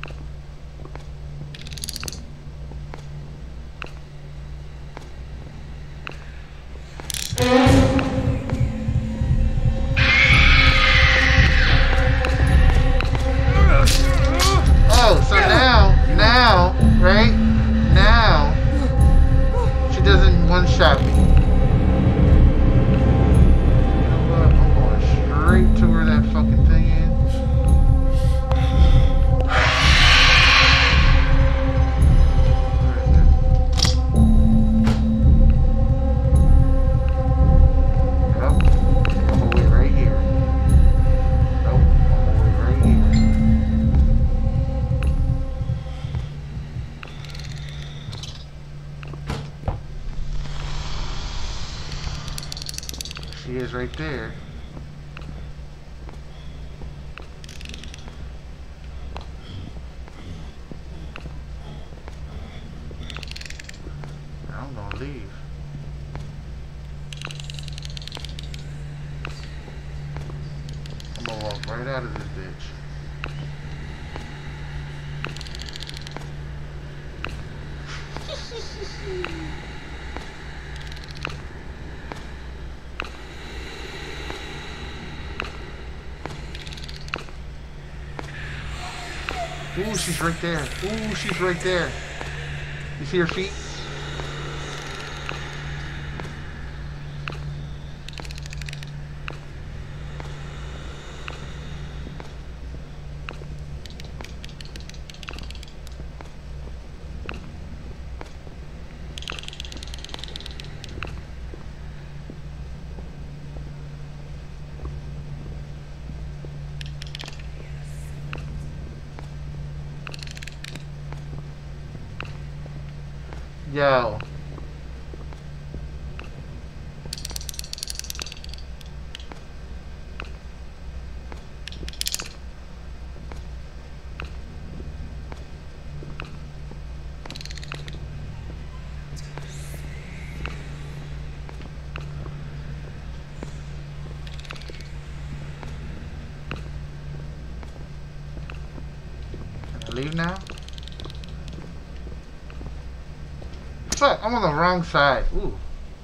Oh, so now, now, right? Now, she doesn't one-shot me. Straight to where that fucking thing is. Where is it? Nope. I'm gonna wait right here. Nope. I'm gonna wait right here. She is right there. I'm gonna leave. I'm gonna walk right out of this bitch. Ooh, she's right there. Ooh, she's right there. You see her feet? Yo. Can I leave now? Fuck, I'm on the wrong side. Ooh.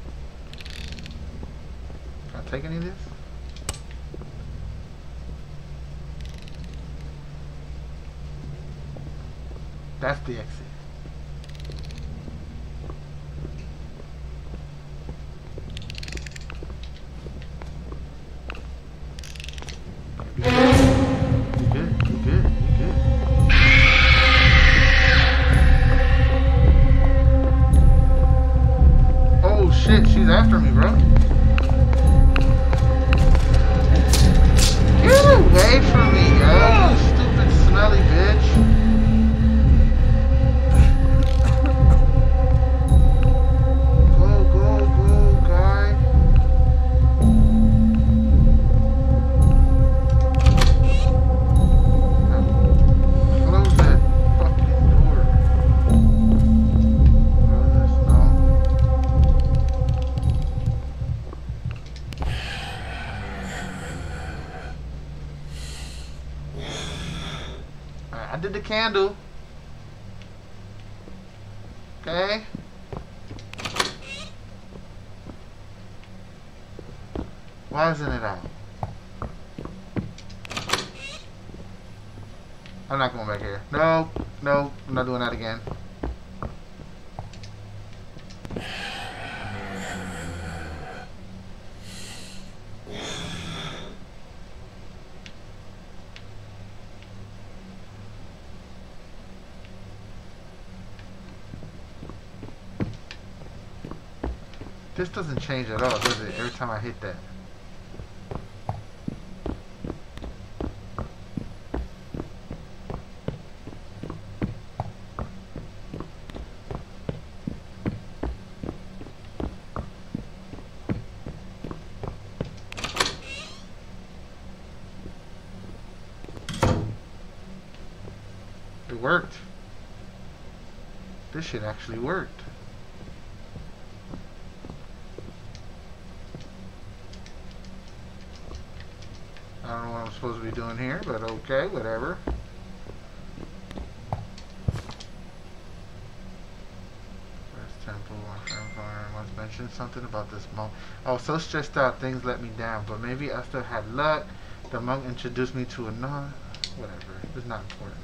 Can I take any of this? That's the exit. You good? You good? You good? You good? Oh shit, she's after me, bro. Get away from me, yo, you stupid smelly bitch. Go, go, go, guy. Close that fucking door. Close this door. I did the candle. Okay. Why isn't it out? I I'm not going back here. No, no, I'm not doing that again. This doesn't change at all, does it? Every time I hit that. It worked. This shit actually worked. I don't know what I'm supposed to be doing here, but okay, whatever. West Temple, my friend once mentioned something about this monk. I was so stressed out, things let me down, but maybe I still had luck. The monk introduced me to a nun. Whatever, it's not important.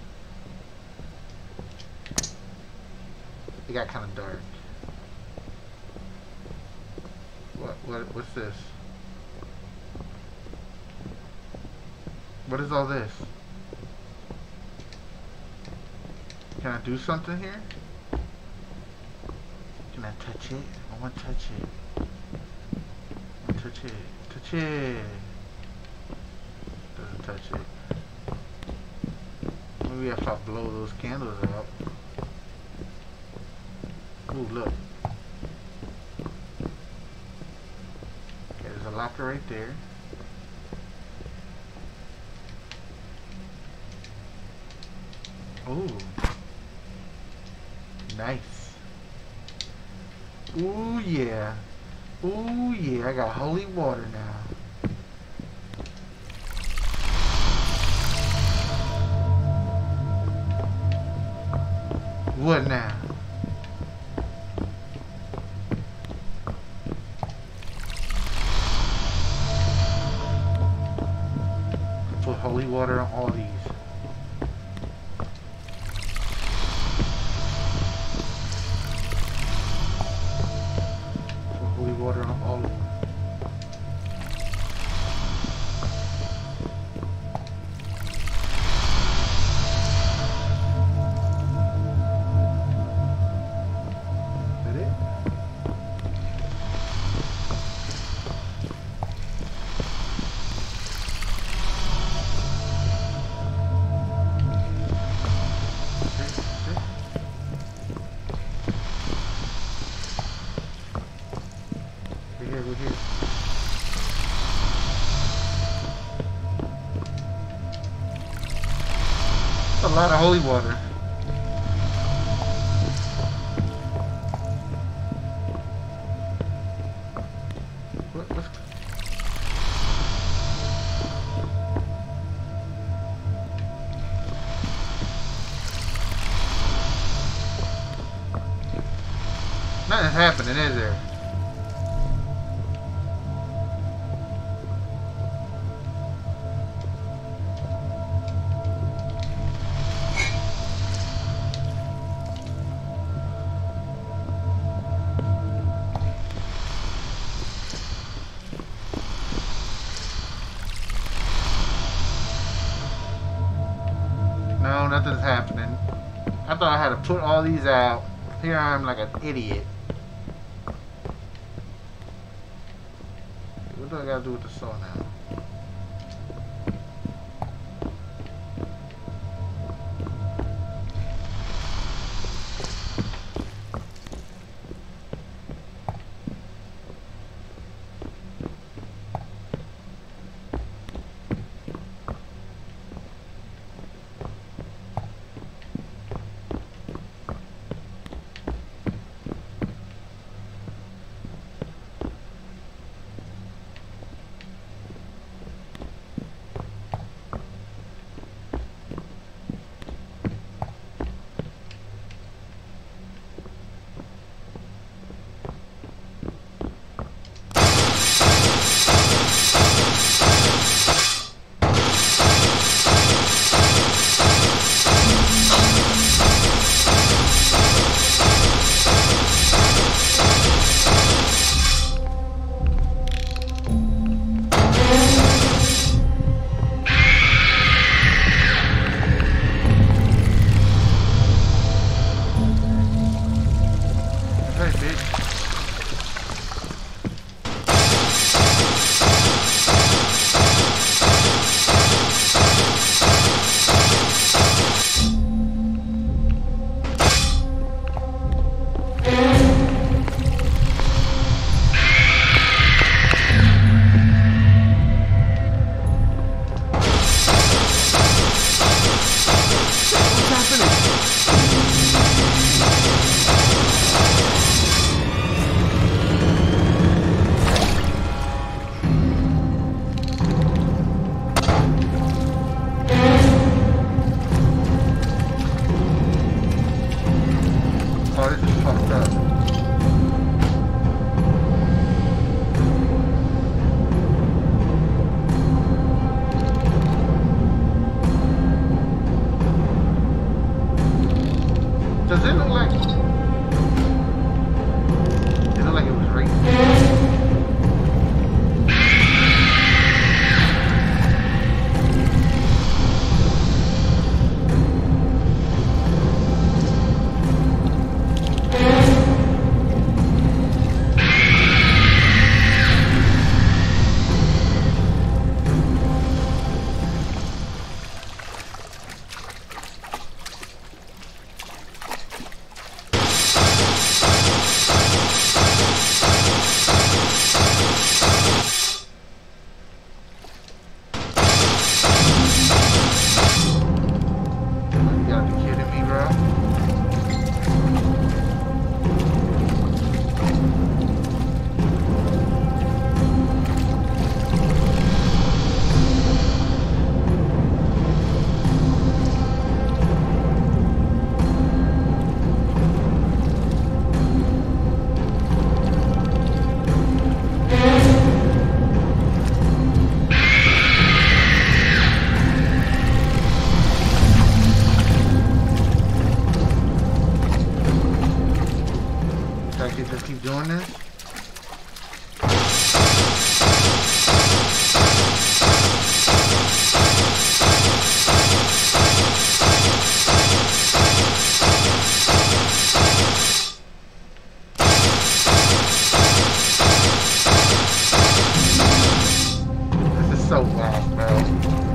It got kind of dark. What? What? What's this? What is all this? Can I do something here? Can I touch it? I want to touch it. I want to touch it. Touch it. Doesn't touch it. Maybe if I blow those candles out. Ooh, look. Okay, there's a locker right there. Ooh. Nice. Ooh, yeah. Ooh, yeah. I got holy water now. What now? Put holy water on all these. Put holy water on all of them. A lot of holy water. What, what's... Nothing's happening, is there? No, nothing's happening. I thought I had to put all these out. Here I am like an idiot. What do I gotta do with the saw now? fuck, bro?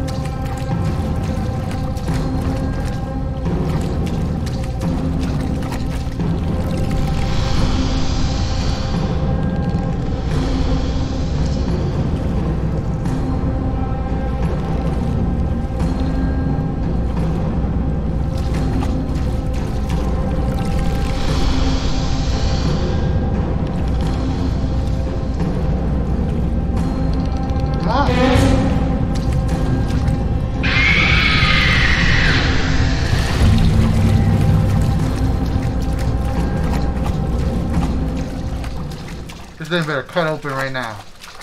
This thing better cut open right now.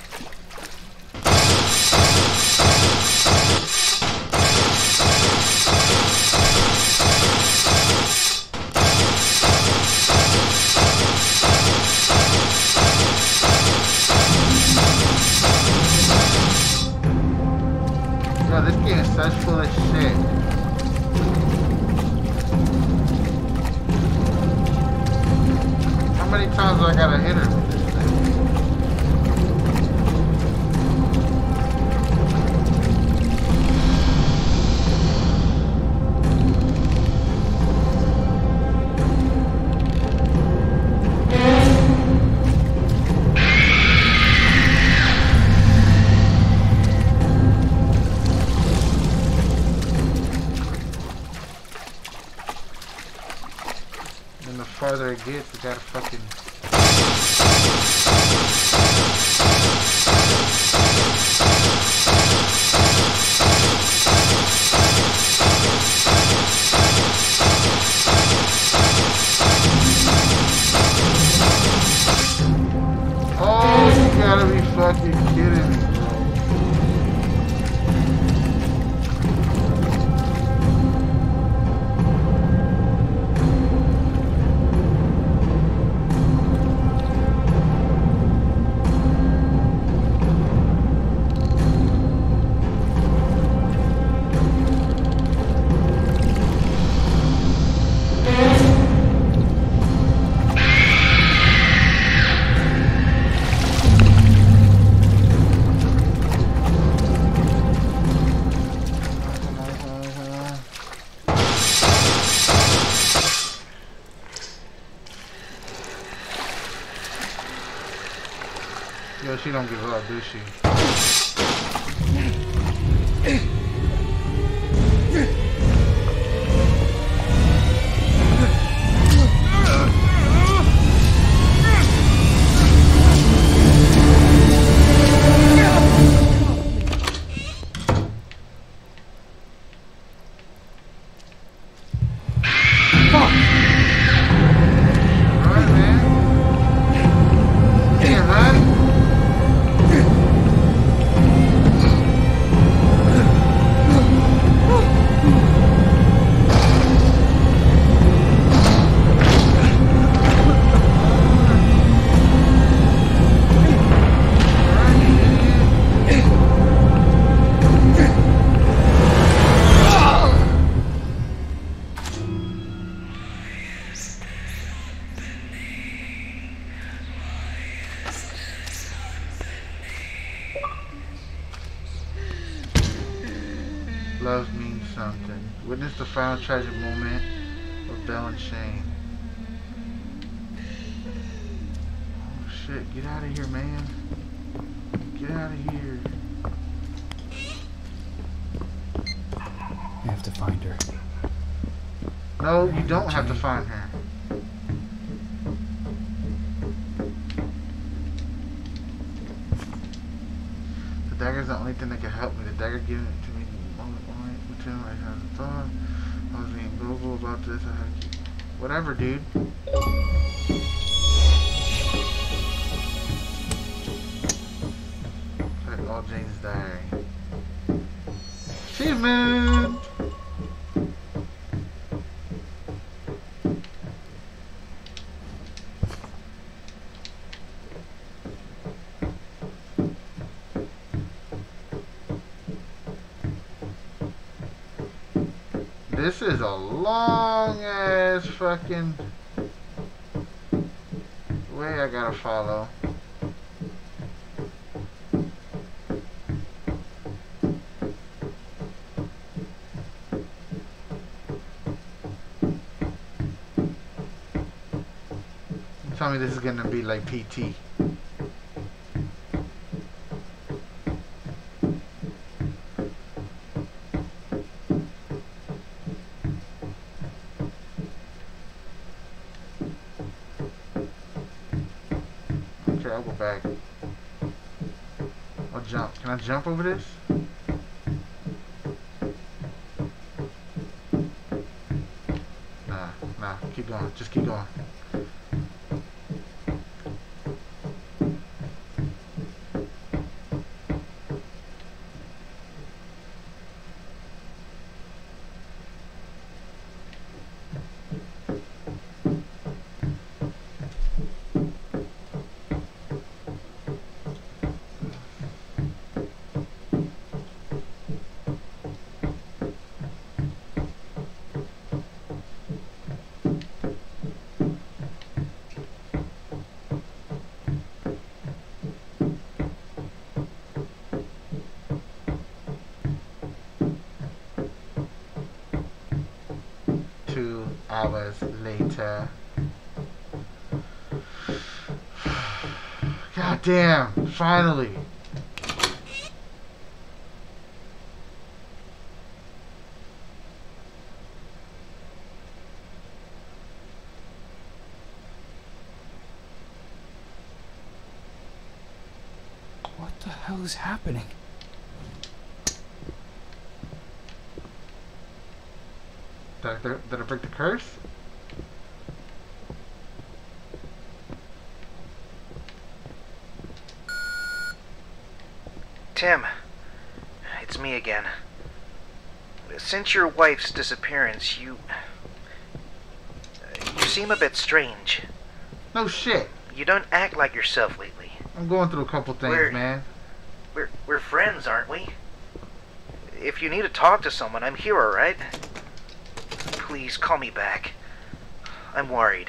Bro, this game is such full of shit. How many times do I gotta hit her with this thing? And the farther it gets, you gotta fucking... Oh, you gotta be fucking kidding me, bro. Yo, she don't give up, do she? Love means something. Witness the final tragic moment of Belle and Shane. Oh shit, get out of here, man. Get out of here. I have to find her. No, you don't have to find her. The dagger is the only thing that can help me. The dagger given it to me the moment when I pretend I had a thought. I was being vocal about this. I had to keep... Whatever, dude. Like all Jane's diary. Achievement! This is a long ass fucking way I gotta follow. tell me this is gonna be like P T. Okay, I'll go back. I'll jump. Can I jump over this? Nah, nah. Keep going. Just keep going. Two hours later. God damn, finally. What the hell is happening? Did I, did I break the curse? Tim, it's me again. Since your wife's disappearance, you... You seem a bit strange. No shit. You don't act like yourself lately. I'm going through a couple things, We're- man. We're, we're friends, aren't we? If you need to talk to someone, I'm here, alright? Please call me back. I'm worried.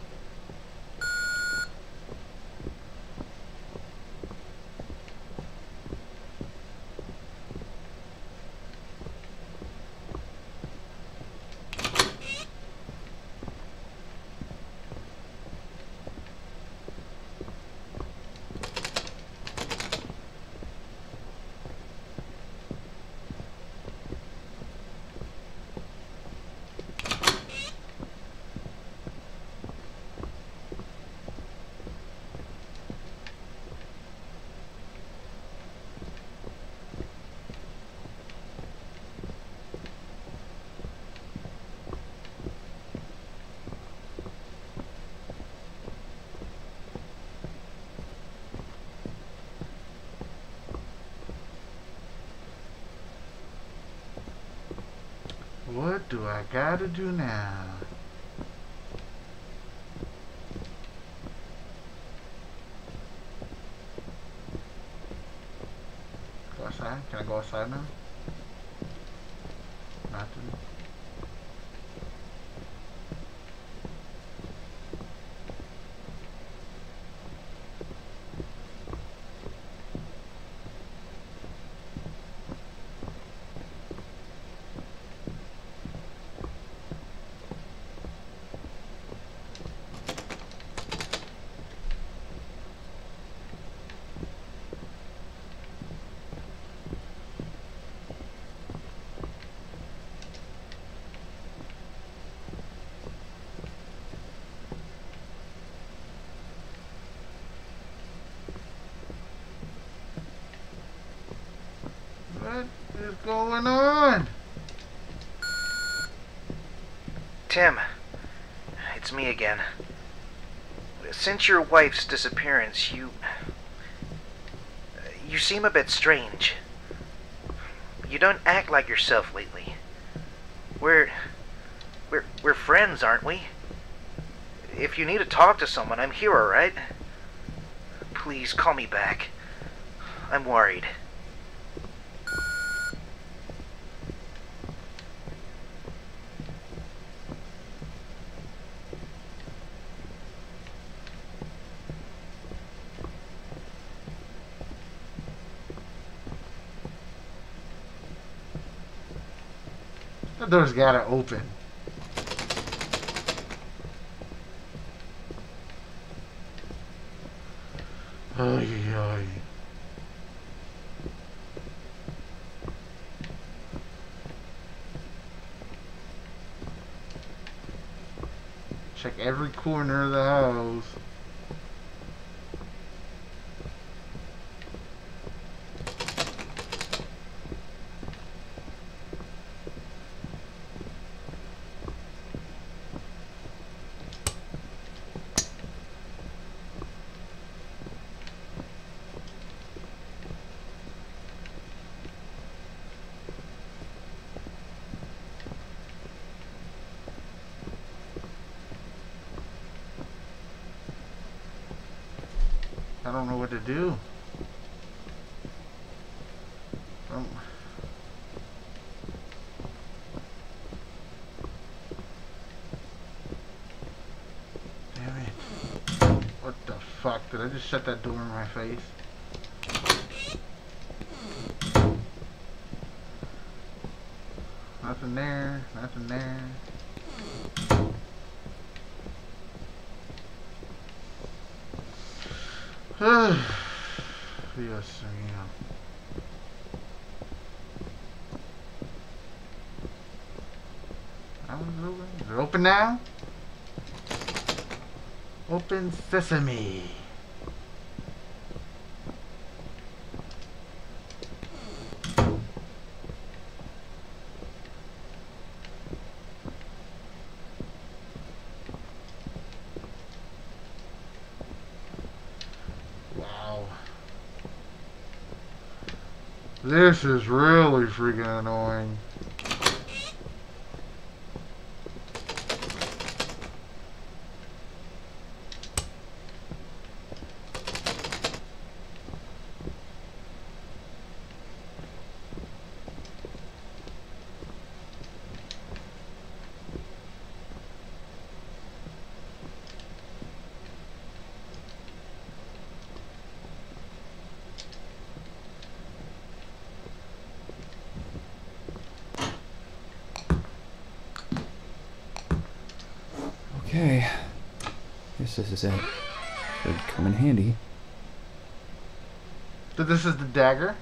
What do I gotta do now? Go outside? Can I go outside now? Nothing. What is going on? Tim, it's me again. Since your wife's disappearance, you... You seem a bit strange. You don't act like yourself lately. We're... We're, we're friends, aren't we? If you need to talk to someone, I'm here, alright? Please call me back. I'm worried. The door's gotta open. Ay, ay. Check every corner of the house. I don't know what to do. Um, damn it. What the fuck? Did I just shut that door in my face? Nothing there. Nothing there. Dios mío. That one's open. Is it open now? Open sesame. This is really freaking annoying. Okay. Guess this is it. Should come in handy. So this is the dagger?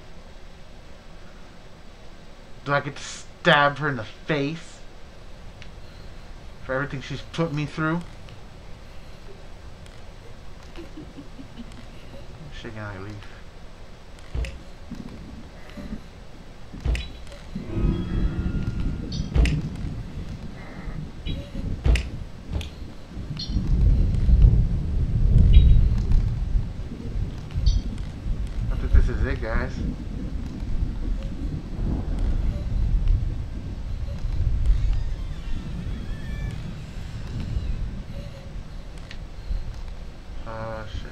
Do I get to stab her in the face? For everything she's put me through? I'm shaking like a leaf. This is it, guys. Oh shit.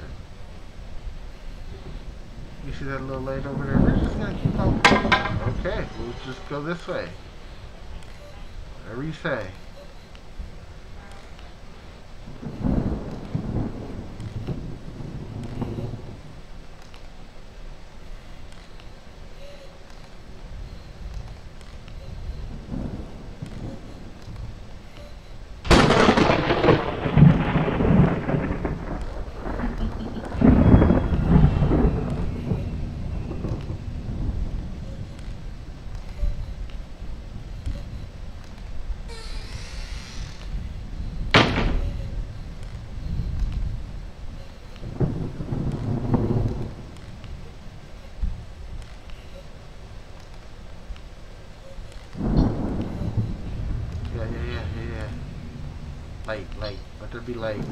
You see that little light over there? We're just gonna keep on. Okay, we'll just go this way. Whatever you say. Light, light. Let there be light.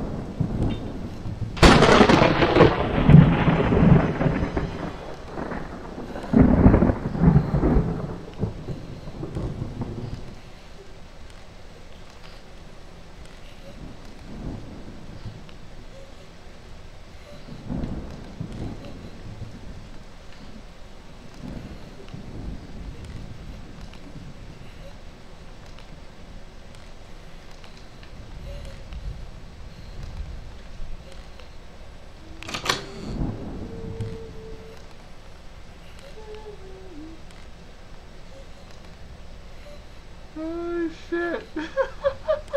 Oh shit.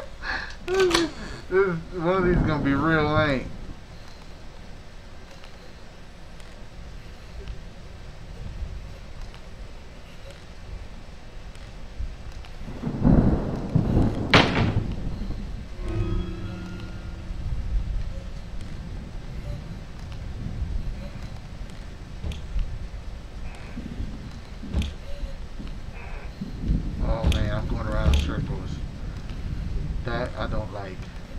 this, is, this is, one of these is gonna be real late. stop going around in circles. That I don't like.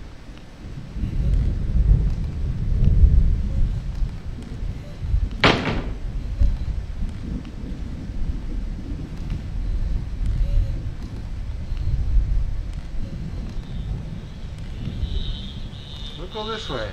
Let's go this way.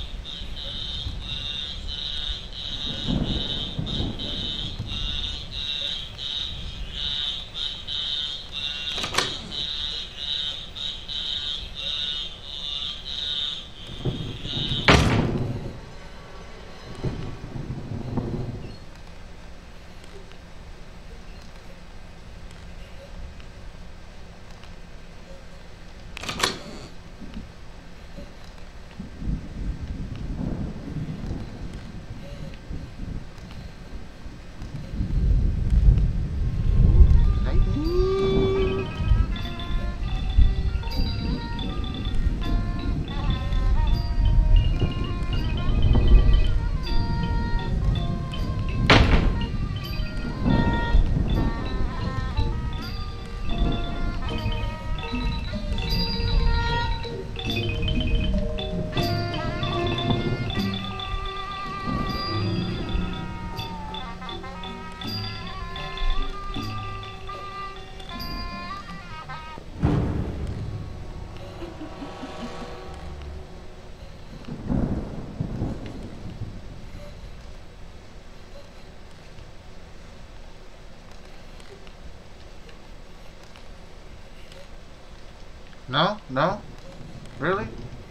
No? No? Really?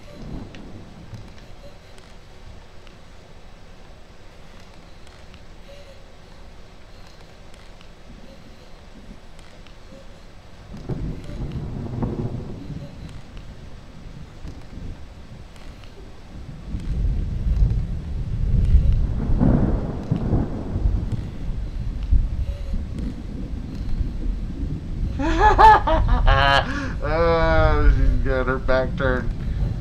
Oh, she's got her back turned.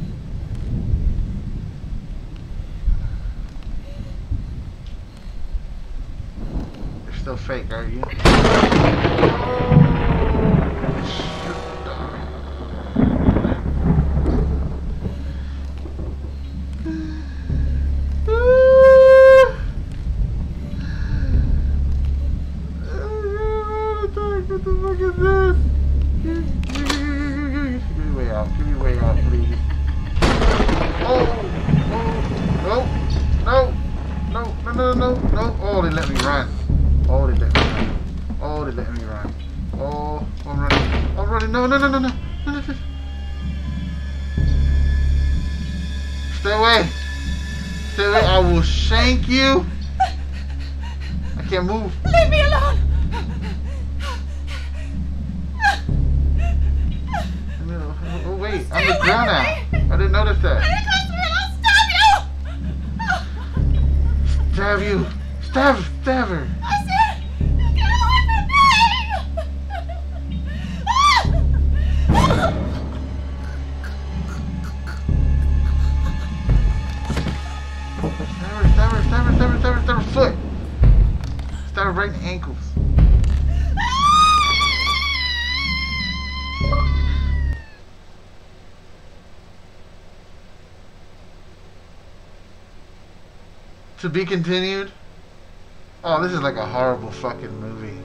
You're still fake, aren't you? What the fuck is this? Give me way out. Give me way out, please. Oh! Oh! No! No! No! No! No! No! Oh, they let me run. Oh, they let me run. Oh, they let me run. Oh, I'm running. I'm running. No! No! No! No! No! No! No! Stay away! Stay away! I will shank you. I can't move. Leave me alone! Oh wait, I'm on the ground now. I didn't notice that. I'll stab you! Stab you! Stab! Stab her! I said, get away from me! Stab her! Stab her! Stab her! Stab her! Stab her! Stab her foot! Stab her right in the ankles. To be continued? Oh, this is like a horrible fucking movie.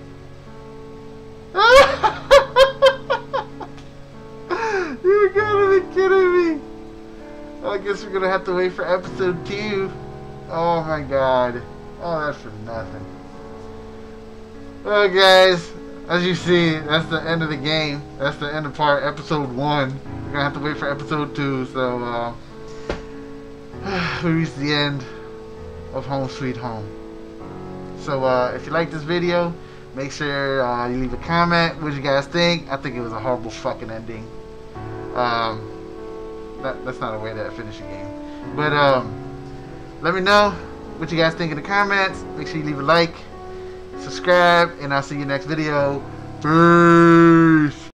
You gotta be kidding me! I guess we're gonna have to wait for episode two. Oh my god. Oh, that's for nothing. Well, guys, as you see, that's the end of the game. That's the end of part episode one. We're gonna have to wait for episode two, so uh, we reached the end of Home Sweet Home. So uh, if you like this video, make sure uh, you leave a comment. What do you guys think? I think it was a horrible fucking ending. Um, that, that's not a way to finish a game. But um, let me know what you guys think in the comments. Make sure you leave a like, subscribe, and I'll see you next video. Peace.